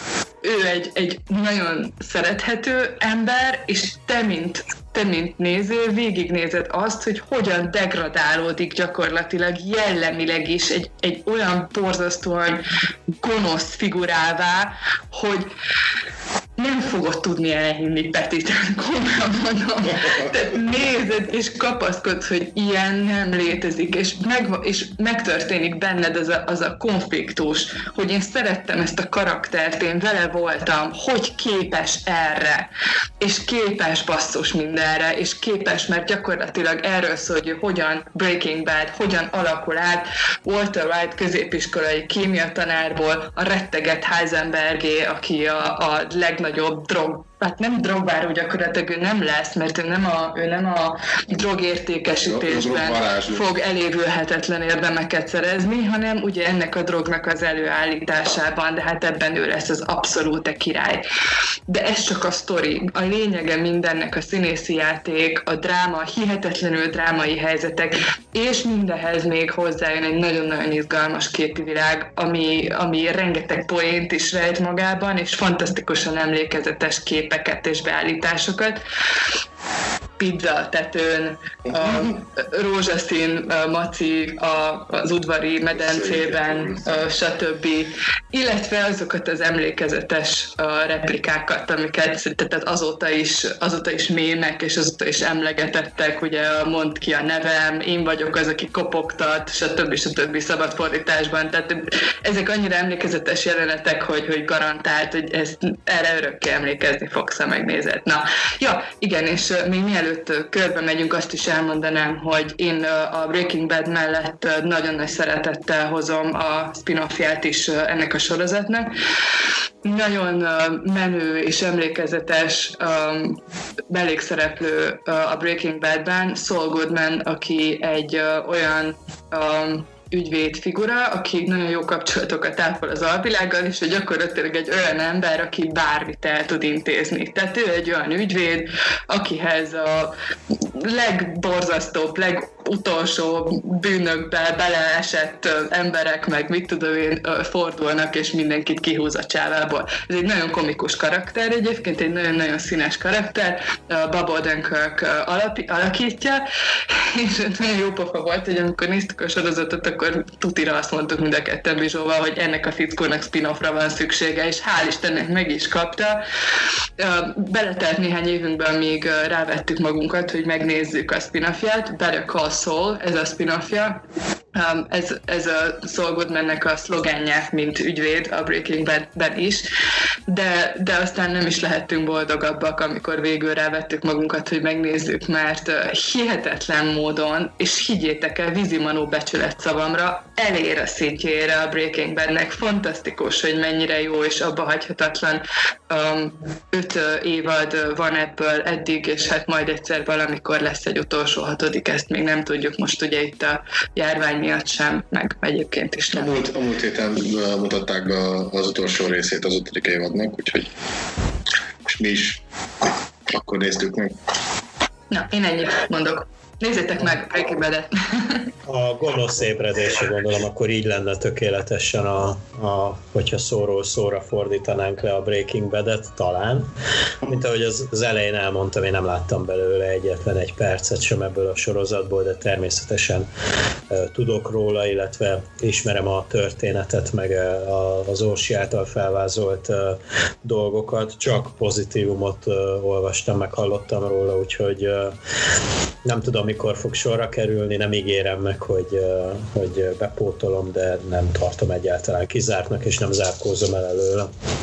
ő egy, egy nagyon szerethető ember, és te mint, te, mint néző végignézed azt, hogy hogyan degradálódik gyakorlatilag jellemileg is egy, egy olyan borzasztóan gonosz figurává, hogy nem fogod tudni elhinni, Petit, komolyan mondom. Tehát nézed és kapaszkodsz, hogy ilyen nem létezik, és, meg, és megtörténik benned az a, az a konfliktus, hogy én szerettem ezt a karaktert, én vele voltam, hogy képes erre, és képes basszus mindenre, és képes, mert gyakorlatilag erről szól, hogy hogyan Breaking Bad, hogyan alakul át Walter White középiskolai kémiatanárból a retteget Heisenbergé, aki a, a legnagyobb drog, hát nem drogbáró gyakorlatilag ő nem lesz, mert ő nem a, ő nem a drogértékesítésben fog elévülhetetlen érdemeket szerezni, hanem ugye ennek a drognak az előállításában, de hát ebben ő lesz az abszolút király. De ez csak a sztori. A lényege mindennek a színészi játék, a dráma, hihetetlenül drámai helyzetek, és mindehez még hozzájön egy nagyon-nagyon izgalmas képi világ, ami, ami rengeteg poént is rejt magában, és fantasztikusan emlékezetes képeket és beállításokat. Pizza a tetőn, a rózsaszín a maci a, az udvari medencében, a, stb. Illetve azokat az emlékezetes a replikákat, amiket tehát azóta is, azóta is mémek, és azóta is emlegetettek, ugye mondd ki a nevem, én vagyok az, aki kopogtat, stb. stb. Szabad fordításban. Tehát ezek annyira emlékezetes jelenetek, hogy, hogy garantált, hogy ezt, erre örökké emlékezni fogsz, ha megnézed. Na, ja, igen, és még mielőtt körbe megyünk, azt is elmondanám, hogy én a Breaking Bad mellett nagyon nagy szeretettel hozom a spin-offját is ennek a sorozatnak. Nagyon menő és emlékezetes um, mellékszereplő uh, a Breaking Badben, Saul Goodman, aki egy uh, olyan um, ügyvéd figura, aki nagyon jó kapcsolatokat ápol az alvilággal, és ő gyakorlatilag egy olyan ember, aki bármit el tud intézni. Tehát ő egy olyan ügyvéd, akihez a legborzasztóbb, legutolsó bűnökbe beleesett emberek, meg mit tudom én, fordulnak, és mindenkit kihúz a csávából. Ez egy nagyon komikus karakter egyébként, egy nagyon-nagyon színes karakter, Bob Odenkirk alapi, alakítja, és nagyon jó pofa volt, hogy amikor néztük a sorozatot, akkor tutira azt mondtuk mind a ketten Bizsóval, hogy ennek a fickónak spin-offra van szüksége, és hál' Istennek meg is kapta. Beletelt néhány évünkben, míg rávettük magunkat, hogy megnézzük a spin-offját. Better Call Saul, ez a spin-offja. Ez, ez a Saul Goodmannek a szlogenje, mint ügyvéd a Breaking Badben is, de, de aztán nem is lehettünk boldogabbak, amikor végül rávettük magunkat, hogy megnézzük, mert hihetetlen módon, és higgyétek el, vízimanó becsület szavamra, elér a szintjére a Breaking Badnek. Fantasztikus, hogy mennyire jó és abbahagyhatatlan um, öt évad van ebből eddig, és hát majd egyszer valamikor lesz egy utolsó hatodik, ezt még nem tudjuk most ugye itt a járvány miatt sem, meg egyébként is nem. A múlt, a múlt héten mutatták be az utolsó részét az ötödik évadnak, úgyhogy és mi is akkor néztük meg. Na, én ennyit mondok. Nézzétek meg Breaking Badet. A gonosz ébredése, gondolom, akkor így lenne tökéletesen, a, a, hogyha szóról szóra fordítanánk le a Breaking Badet, talán. Mint ahogy az, az elején elmondtam, én nem láttam belőle egyetlen egy percet sem ebből a sorozatból, de természetesen uh, tudok róla, illetve ismerem a történetet, meg uh, az Orsi által felvázolt uh, dolgokat. Csak pozitívumot uh, olvastam, meg hallottam róla, úgyhogy uh, nem tudom, mikor fog sorra kerülni, nem ígérem meg, hogy, hogy bepótolom, de nem tartom egyáltalán kizártnak, és nem zárkózom el előle.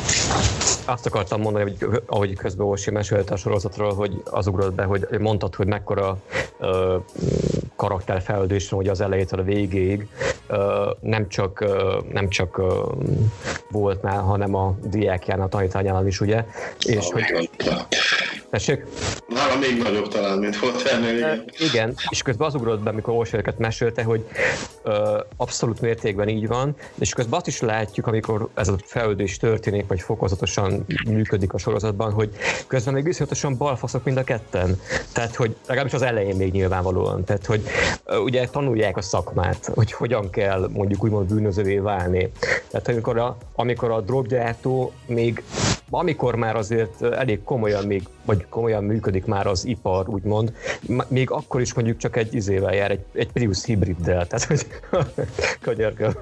Azt akartam mondani, hogy ahogy közben Orsi mesélte a sorozatról, hogy az ugrott be, hogy mondtad, hogy mekkora uh, karakterfejlődés van, hogy az elejétől a végéig uh, nem csak, uh, nem csak uh, voltnál, hanem a diákjánál, a tanítványánál is, ugye? És ah, hogy... Tessék? Nálam még nagyobb talán, mint volt ennél, igen. Igen, és közben az ugrott be, amikor Orsieket mesélte, hogy ö, abszolút mértékben így van, és közben azt is látjuk, amikor ez a fejlődés történik, vagy fokozatosan működik a sorozatban, hogy közben még viszonyatosan balfaszok mind a ketten. Tehát, hogy legalábbis az elején még nyilvánvalóan. Tehát, hogy ö, ugye tanulják a szakmát, hogy hogyan kell mondjuk úgymond bűnözővé válni. Tehát, amikor a, amikor a droggyártó még amikor már azért elég komolyan még, vagy komolyan működik már az ipar, úgymond, még akkor is mondjuk csak egy izével jár, egy, egy Prius hibriddel, tehát hogy könyörgöm.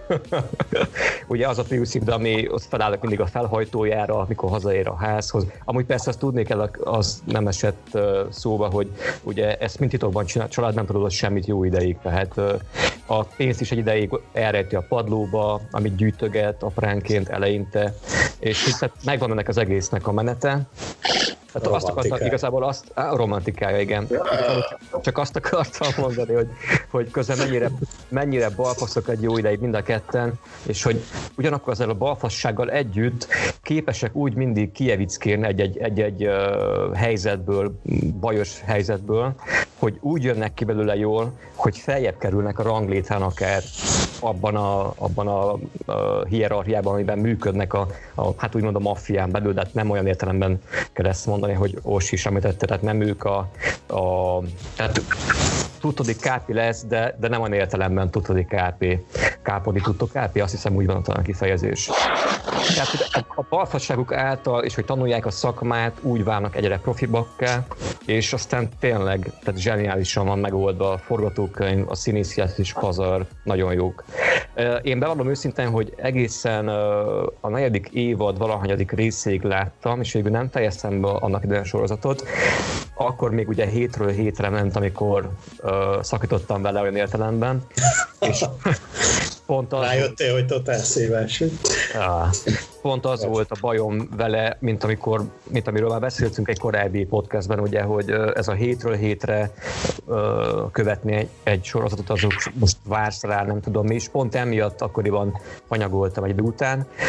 Ugye az a Prius hibrid, ami ott felállnak mindig a felhajtójára, amikor hazaér a házhoz. Amúgy persze azt tudni kell, az nem esett szóba, hogy ugye ezt mind titokban csinál, a család nem tudod semmit jó ideig, tehát a pénzt is egy ideig elrejti a padlóba, amit gyűjtöget apránként eleinte, és itt megvan ennek az egésznek a menete. Hát azt akartam, igazából azt, á, a romantikája, igen. Csak azt akartam mondani, hogy, hogy közben mennyire, mennyire balfaszok egy jó ideig mind a ketten, és hogy ugyanakkor ezzel a balfassággal együtt képesek úgy mindig kijevickérni egy-egy, egy-egy uh, helyzetből, bajos helyzetből, hogy úgy jönnek ki belőle jól, hogy feljebb kerülnek a ranglétrán akár abban a, abban a, a hierarchiában, amiben működnek a, a hát úgymond a maffián belül, de nem olyan értelemben kell ezt mondani, hogy Orsi is említette, tehát nem ők a, a tehát tudtodik kápi lesz, de, de nem olyan értelemben tudtodik kápi. Kápodi tudtok kápi, azt hiszem úgy van a kifejezés. Tehát a, a balfasságuk által, és hogy tanulják a szakmát, úgy válnak egyre profibakká, és aztán tényleg, tehát zseniálisan van megoldva a forgatókönyv, a színésziát is pazar, nagyon jók. Én bevallom őszintén, hogy egészen a negyedik évad valahanyadik részéig láttam, és végül nem fejeztem be annak idején sorozatot. Akkor még ugye hétről hétre ment, amikor uh, szakítottam vele olyan értelemben. És pont az... Rájöttél, hogy totál szívás. Ah, pont az volt a bajom vele, mint, amikor, mint amiről már beszéltünk egy korábbi podcastben, ugye, hogy ez a hétről hétre uh, követni egy, egy sorozatot, azok most vársz rá, nem tudom mi, és pont emiatt akkoriban anyagoltam egy idő után.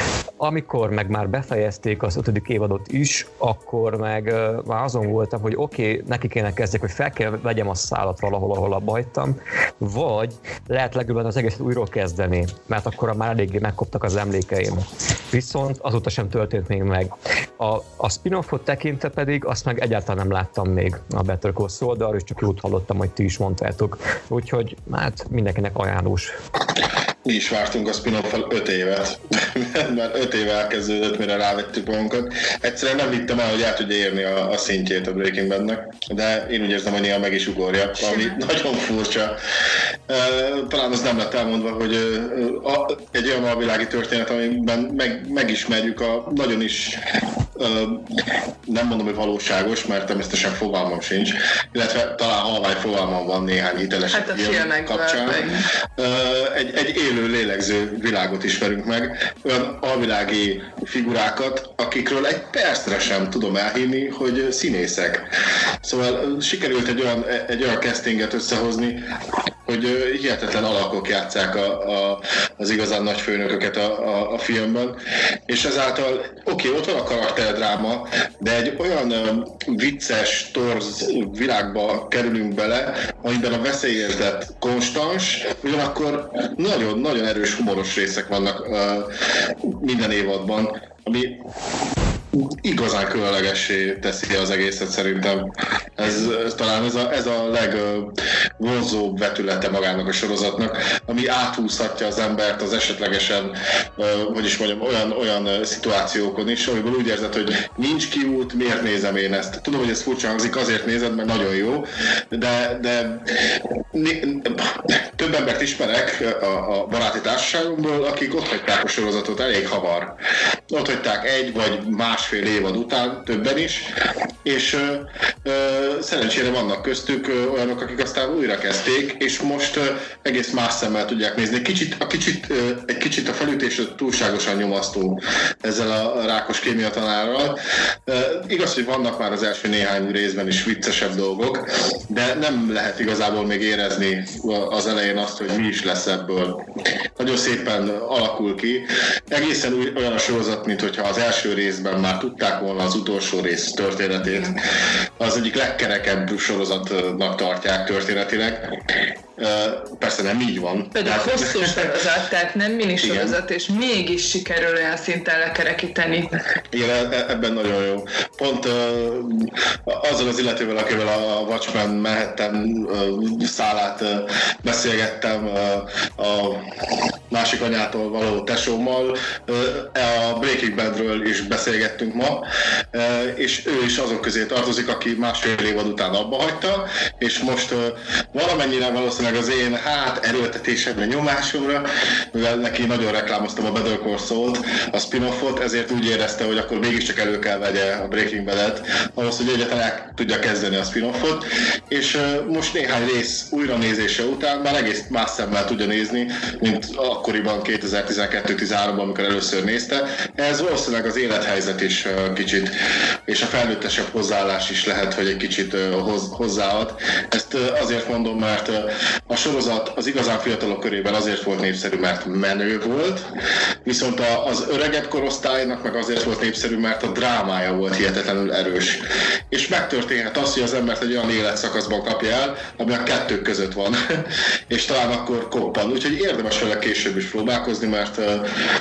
amikor meg már befejezték az ötödik évadot is, akkor meg uh, már azon voltam, hogy oké, okay, neki kéne kezdjek, hogy fel kell vegyem a szálat valahol, ahol abba hagytam, vagy lehet legjobbban az egészet újról kezdeni, mert akkor már eléggé megkoptak az emlékeim. Viszont azóta sem történt még meg. A, a spin-offot tekintve pedig azt meg egyáltalán nem láttam még a Better Call Saul, de arról is csak jót hallottam, hogy ti is mondtátok. Úgyhogy hát mindenkinek ajánlós. Mi is vártunk a spin-off-val öt évet, mert öt éve elkezdődött, mire rávettük magunkat. Egyszerűen nem hittem el, hogy el tudja érni a, a szintjét a Breaking Badnek, de én úgy érzem, hogy néha meg is ugorja, ami nagyon furcsa. Talán az nem lett elmondva, hogy egy olyan alvilági történet, amiben meg, megismerjük a nagyon is, nem mondom, hogy valóságos, mert természetesen fogalmam sincs, illetve talán halvány fogalmam van néhány hiteles hát film kapcsán. Egy, egy élő, lélegző világot ismerünk meg, olyan alvilági figurákat, akikről egy percre sem tudom elhinni, hogy színészek. Szóval sikerült egy olyan, egy olyan castinget összehozni, hogy hihetetlen alakok játsszák a, a, az igazán nagy főnököket a, a, a filmben, és ezáltal oké, okay, ott van a karakterdráma, de egy olyan vicces, torz világba kerülünk bele, amiben a veszélyérzet konstans, ugyanakkor nagyon-nagyon erős humoros részek vannak uh, minden évadban, ami igazán különlegessé teszi az egészet szerintem. Ez, ez talán ez a, ez a legvonzóbb vetülete magának a sorozatnak, ami áthúzhatja az embert az esetlegesen, hogy is mondjam, olyan, olyan szituációkon is, amiből úgy érzed, hogy nincs kiút, miért nézem én ezt. Tudom, hogy ez furcsa hangzik, azért nézed, mert nagyon jó, de, de több embert ismerek a, a baráti társaságomból, akik ott hagyták a sorozatot elég hamar. Ott hagyták egy vagy másfél évad után, többen is, és ö, ö, szerencsére vannak köztük ö, olyanok, akik aztán újra kezdték, és most ö, egész más szemmel tudják nézni. Kicsit, a kicsit, ö, egy kicsit a felütés túlságosan nyomasztó ezzel a rákos kémia tanárral. Ö, igaz, hogy vannak már az első néhány részben is viccesebb dolgok, de nem lehet igazából még érezni az elején azt, hogy mi is lesz ebből. Nagyon szépen alakul ki. Egészen új, olyan a sorozat, mint hogyha az első részben már tudták volna az utolsó rész történetét. Az egyik legkerekebb sorozatnak tartják történetileg. Persze nem így van. Pedig hosszú sorozat, tehát nem minisorozat, és mégis sikerül olyan szinten lekerekíteni. Igen, ebben nagyon jó. Pont uh, azzal az illetővel, akivel a Watchmen Manhattan uh, szálát uh, beszélgettem, uh, a másik anyától való tesómmal, uh, a Breaking Badről is beszélgettünk ma, uh, és ő is azok közé tartozik, aki másfél évad után abba hagyta, és most uh, valamennyire valószínűleg az én hát erőltetésemre, nyomásomra, mivel neki nagyon reklámoztam a Better Call Saul-t, a spin-offot, ezért úgy érezte, hogy akkor mégiscsak elő kell vegye a Breaking Bad-et, ahhoz, hogy egyáltalán el tudja kezdeni a spin-offot, és uh, most néhány rész újranézése után már egész más szemmel tudja nézni, mint akkoriban kétezer-tizenkettő tizenháromban, amikor először nézte. Ez valószínűleg az élethelyzet is uh, kicsit, és a felnőttesebb hozzáállás is lehet, hogy egy kicsit uh, hoz, hozzáad. Ezt uh, azért mondom, mert uh, a sorozat az igazán fiatalok körében azért volt népszerű, mert menő volt, viszont az öregebb korosztálynak meg azért volt népszerű, mert a drámája volt hihetetlenül erős. És megtörténhet az, hogy az embert egy olyan életszakaszban kapja el, ami a kettők között van, és talán akkor koppan. Úgyhogy érdemes vele később is próbálkozni, mert uh,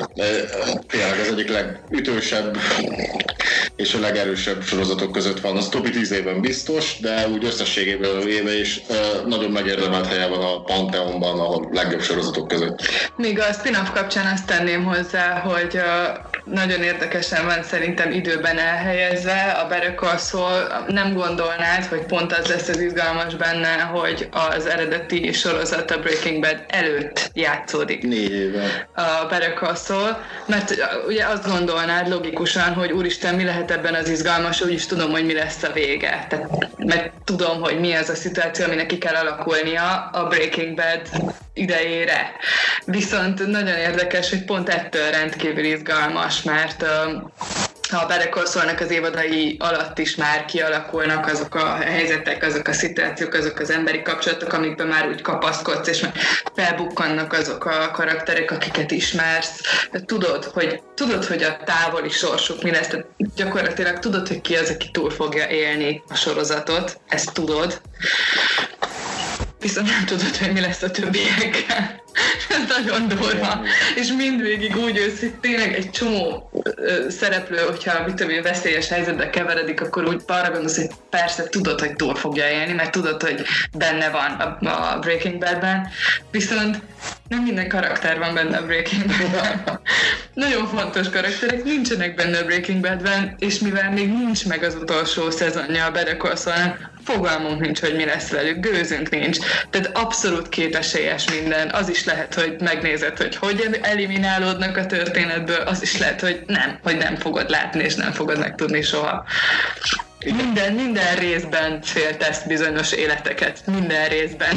tényleg az egyik legütősebb és a legerősebb sorozatok között van. Az topi tíz évben biztos, de úgy összességében éve is uh, nagyon megérdemelt helye van a Pantheonban, a legjobb sorozatok között. Még a spin-off kapcsán azt tenném hozzá, hogy uh, nagyon érdekesen van szerintem időben elhelyezve. A Better Call Saul, nem gondolnád, hogy pont az lesz az izgalmas benne, hogy az eredeti sorozat a Breaking Bad előtt játszódik. Négy éve. A Better Call Saul, mert ugye azt gondolnád logikusan, hogy úristen, mi lehet ebben az izgalmas, úgyis tudom, hogy mi lesz a vége. Tehát, mert tudom, hogy mi az a szituáció, aminek ki kell alakulnia a Breaking Bad idejére. Viszont nagyon érdekes, hogy pont ettől rendkívül izgalmas, mert uh, a Better Call Saulnak az évadai alatt is már kialakulnak azok a helyzetek, azok a szituációk, azok az emberi kapcsolatok, amikben már úgy kapaszkodsz, és már felbukkannak azok a karakterek, akiket ismersz. De tudod, hogy, tudod, hogy a távoli sorsuk mi lesz, tehát gyakorlatilag tudod, hogy ki az, aki túl fogja élni a sorozatot, ezt tudod. Viszont nem tudod, hogy mi lesz a többiekkel. Ez nagyon durva. És mindvégig úgy ősz, hogy tényleg egy csomó ö, szereplő, hogyha mit tudom én, veszélyes helyzetbe keveredik, akkor úgy arra gondolsz, hogy persze tudod, hogy túl fogja élni, mert tudod, hogy benne van a, a Breaking Badben. Viszont nem minden karakter van benne a Breaking Badben. Nagyon fontos karakterek nincsenek benne a Breaking Badben, és mivel még nincs meg az utolsó szezonja a Better Call Saulnak, fogalmunk nincs, hogy mi lesz velük, gőzünk nincs. Tehát abszolút kétesélyes minden. Az is lehet, hogy megnézed, hogy hogy eliminálódnak a történetből, az is lehet, hogy nem, hogy nem fogod látni, és nem fogod megtudni soha. Minden, minden részben féltesz bizonyos életeket. Minden részben.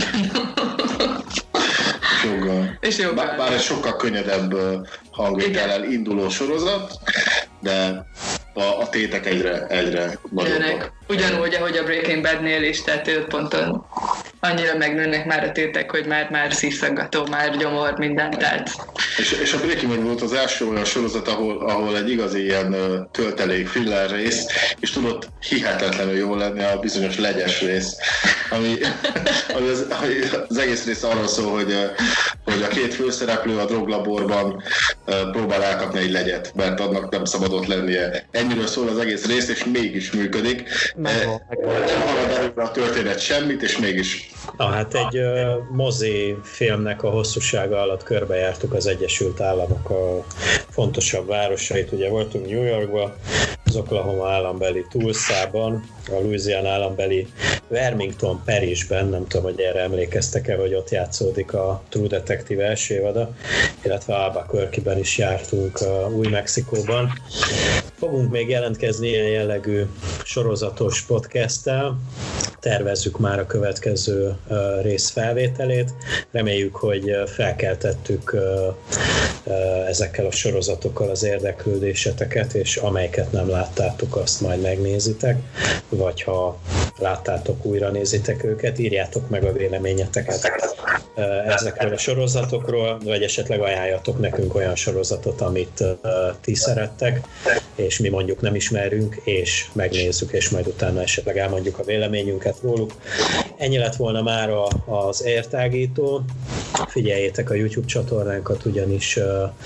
Joggal. És joggal. Bár, bár egy sokkal könnyedebb hangvétellel induló sorozat, de a, a tétek egyre, egyre nagyobbak. Ugyanúgy, ahogy a Breaking Badnél is, tehát öt ponton annyira megnőnek már a tétek, hogy már, már szívszaggató, már gyomor, minden, tehát... És, és a Breaking Bad volt az első olyan sorozat, ahol, ahol egy igazi ilyen töltelék, filler rész, és tudott hihetetlenül jól lenni a bizonyos legyes rész, ami, ami az, az egész rész arról szól, hogy, hogy a két főszereplő a droglaborban próbál elkapni egy legyet, mert annak nem szabad ott lennie. Ennyiről szól az egész rész, és mégis működik. Nem halad előre a történet semmit, és mégis... Na hát egy uh, mozi filmnek a hosszúsága alatt körbejártuk az Egyesült Államok a fontosabb városait. Ugye voltunk New Yorkban, az Oklahoma állambeli Tulsában, a Louisiana állambeli Wilmington Parisben, nem tudom, hogy erre emlékeztek-e, hogy ott játszódik a True Detective első évada, illetve Albuquerque-ben is jártunk uh, Új-Mexikóban. Fogunk még jelentkezni ilyen jellegű sorozatos podcasttel, tervezzük már a következő uh, rész felvételét. Reméljük, hogy felkeltettük uh, uh, ezekkel a sorozatokkal az érdeklődéseteket, és amelyeket nem láttátok, azt majd megnézitek, vagy ha láttátok, újra nézitek őket, írjátok meg a véleményeteket uh, ezekről a sorozatokról, vagy esetleg ajánljatok nekünk olyan sorozatot, amit uh, ti szerettek, és mi mondjuk nem ismerünk, és megnézzük, és majd utána esetleg elmondjuk a véleményünket róluk. Ennyi lett volna már az értágító. Figyeljétek a YouTube csatornánkat, ugyanis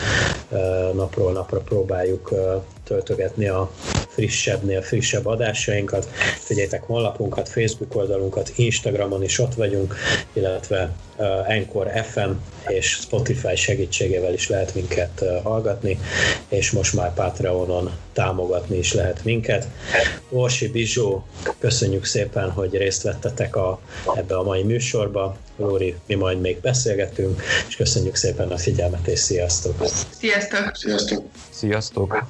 napról napra próbáljuk töltögetni a frissebbnél frissebb adásainkat. Figyeljétek honlapunkat, Facebook oldalunkat, Instagramon is ott vagyunk, illetve Anchor ef em és Spotify segítségével is lehet minket hallgatni, és most már Patreonon támogatni is lehet minket. Orsi Bizsó, köszönjük szépen, hogy részt vettetek a, ebbe a mai műsorba. Lóri, mi majd még beszélgetünk, és köszönjük szépen a figyelmet, és sziasztok! Sziasztok! Sziasztok! Sziasztok!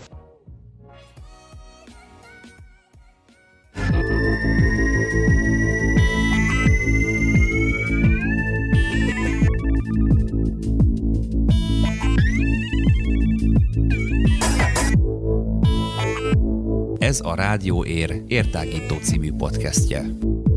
Ez a Rádió Ér értágító című podcastje.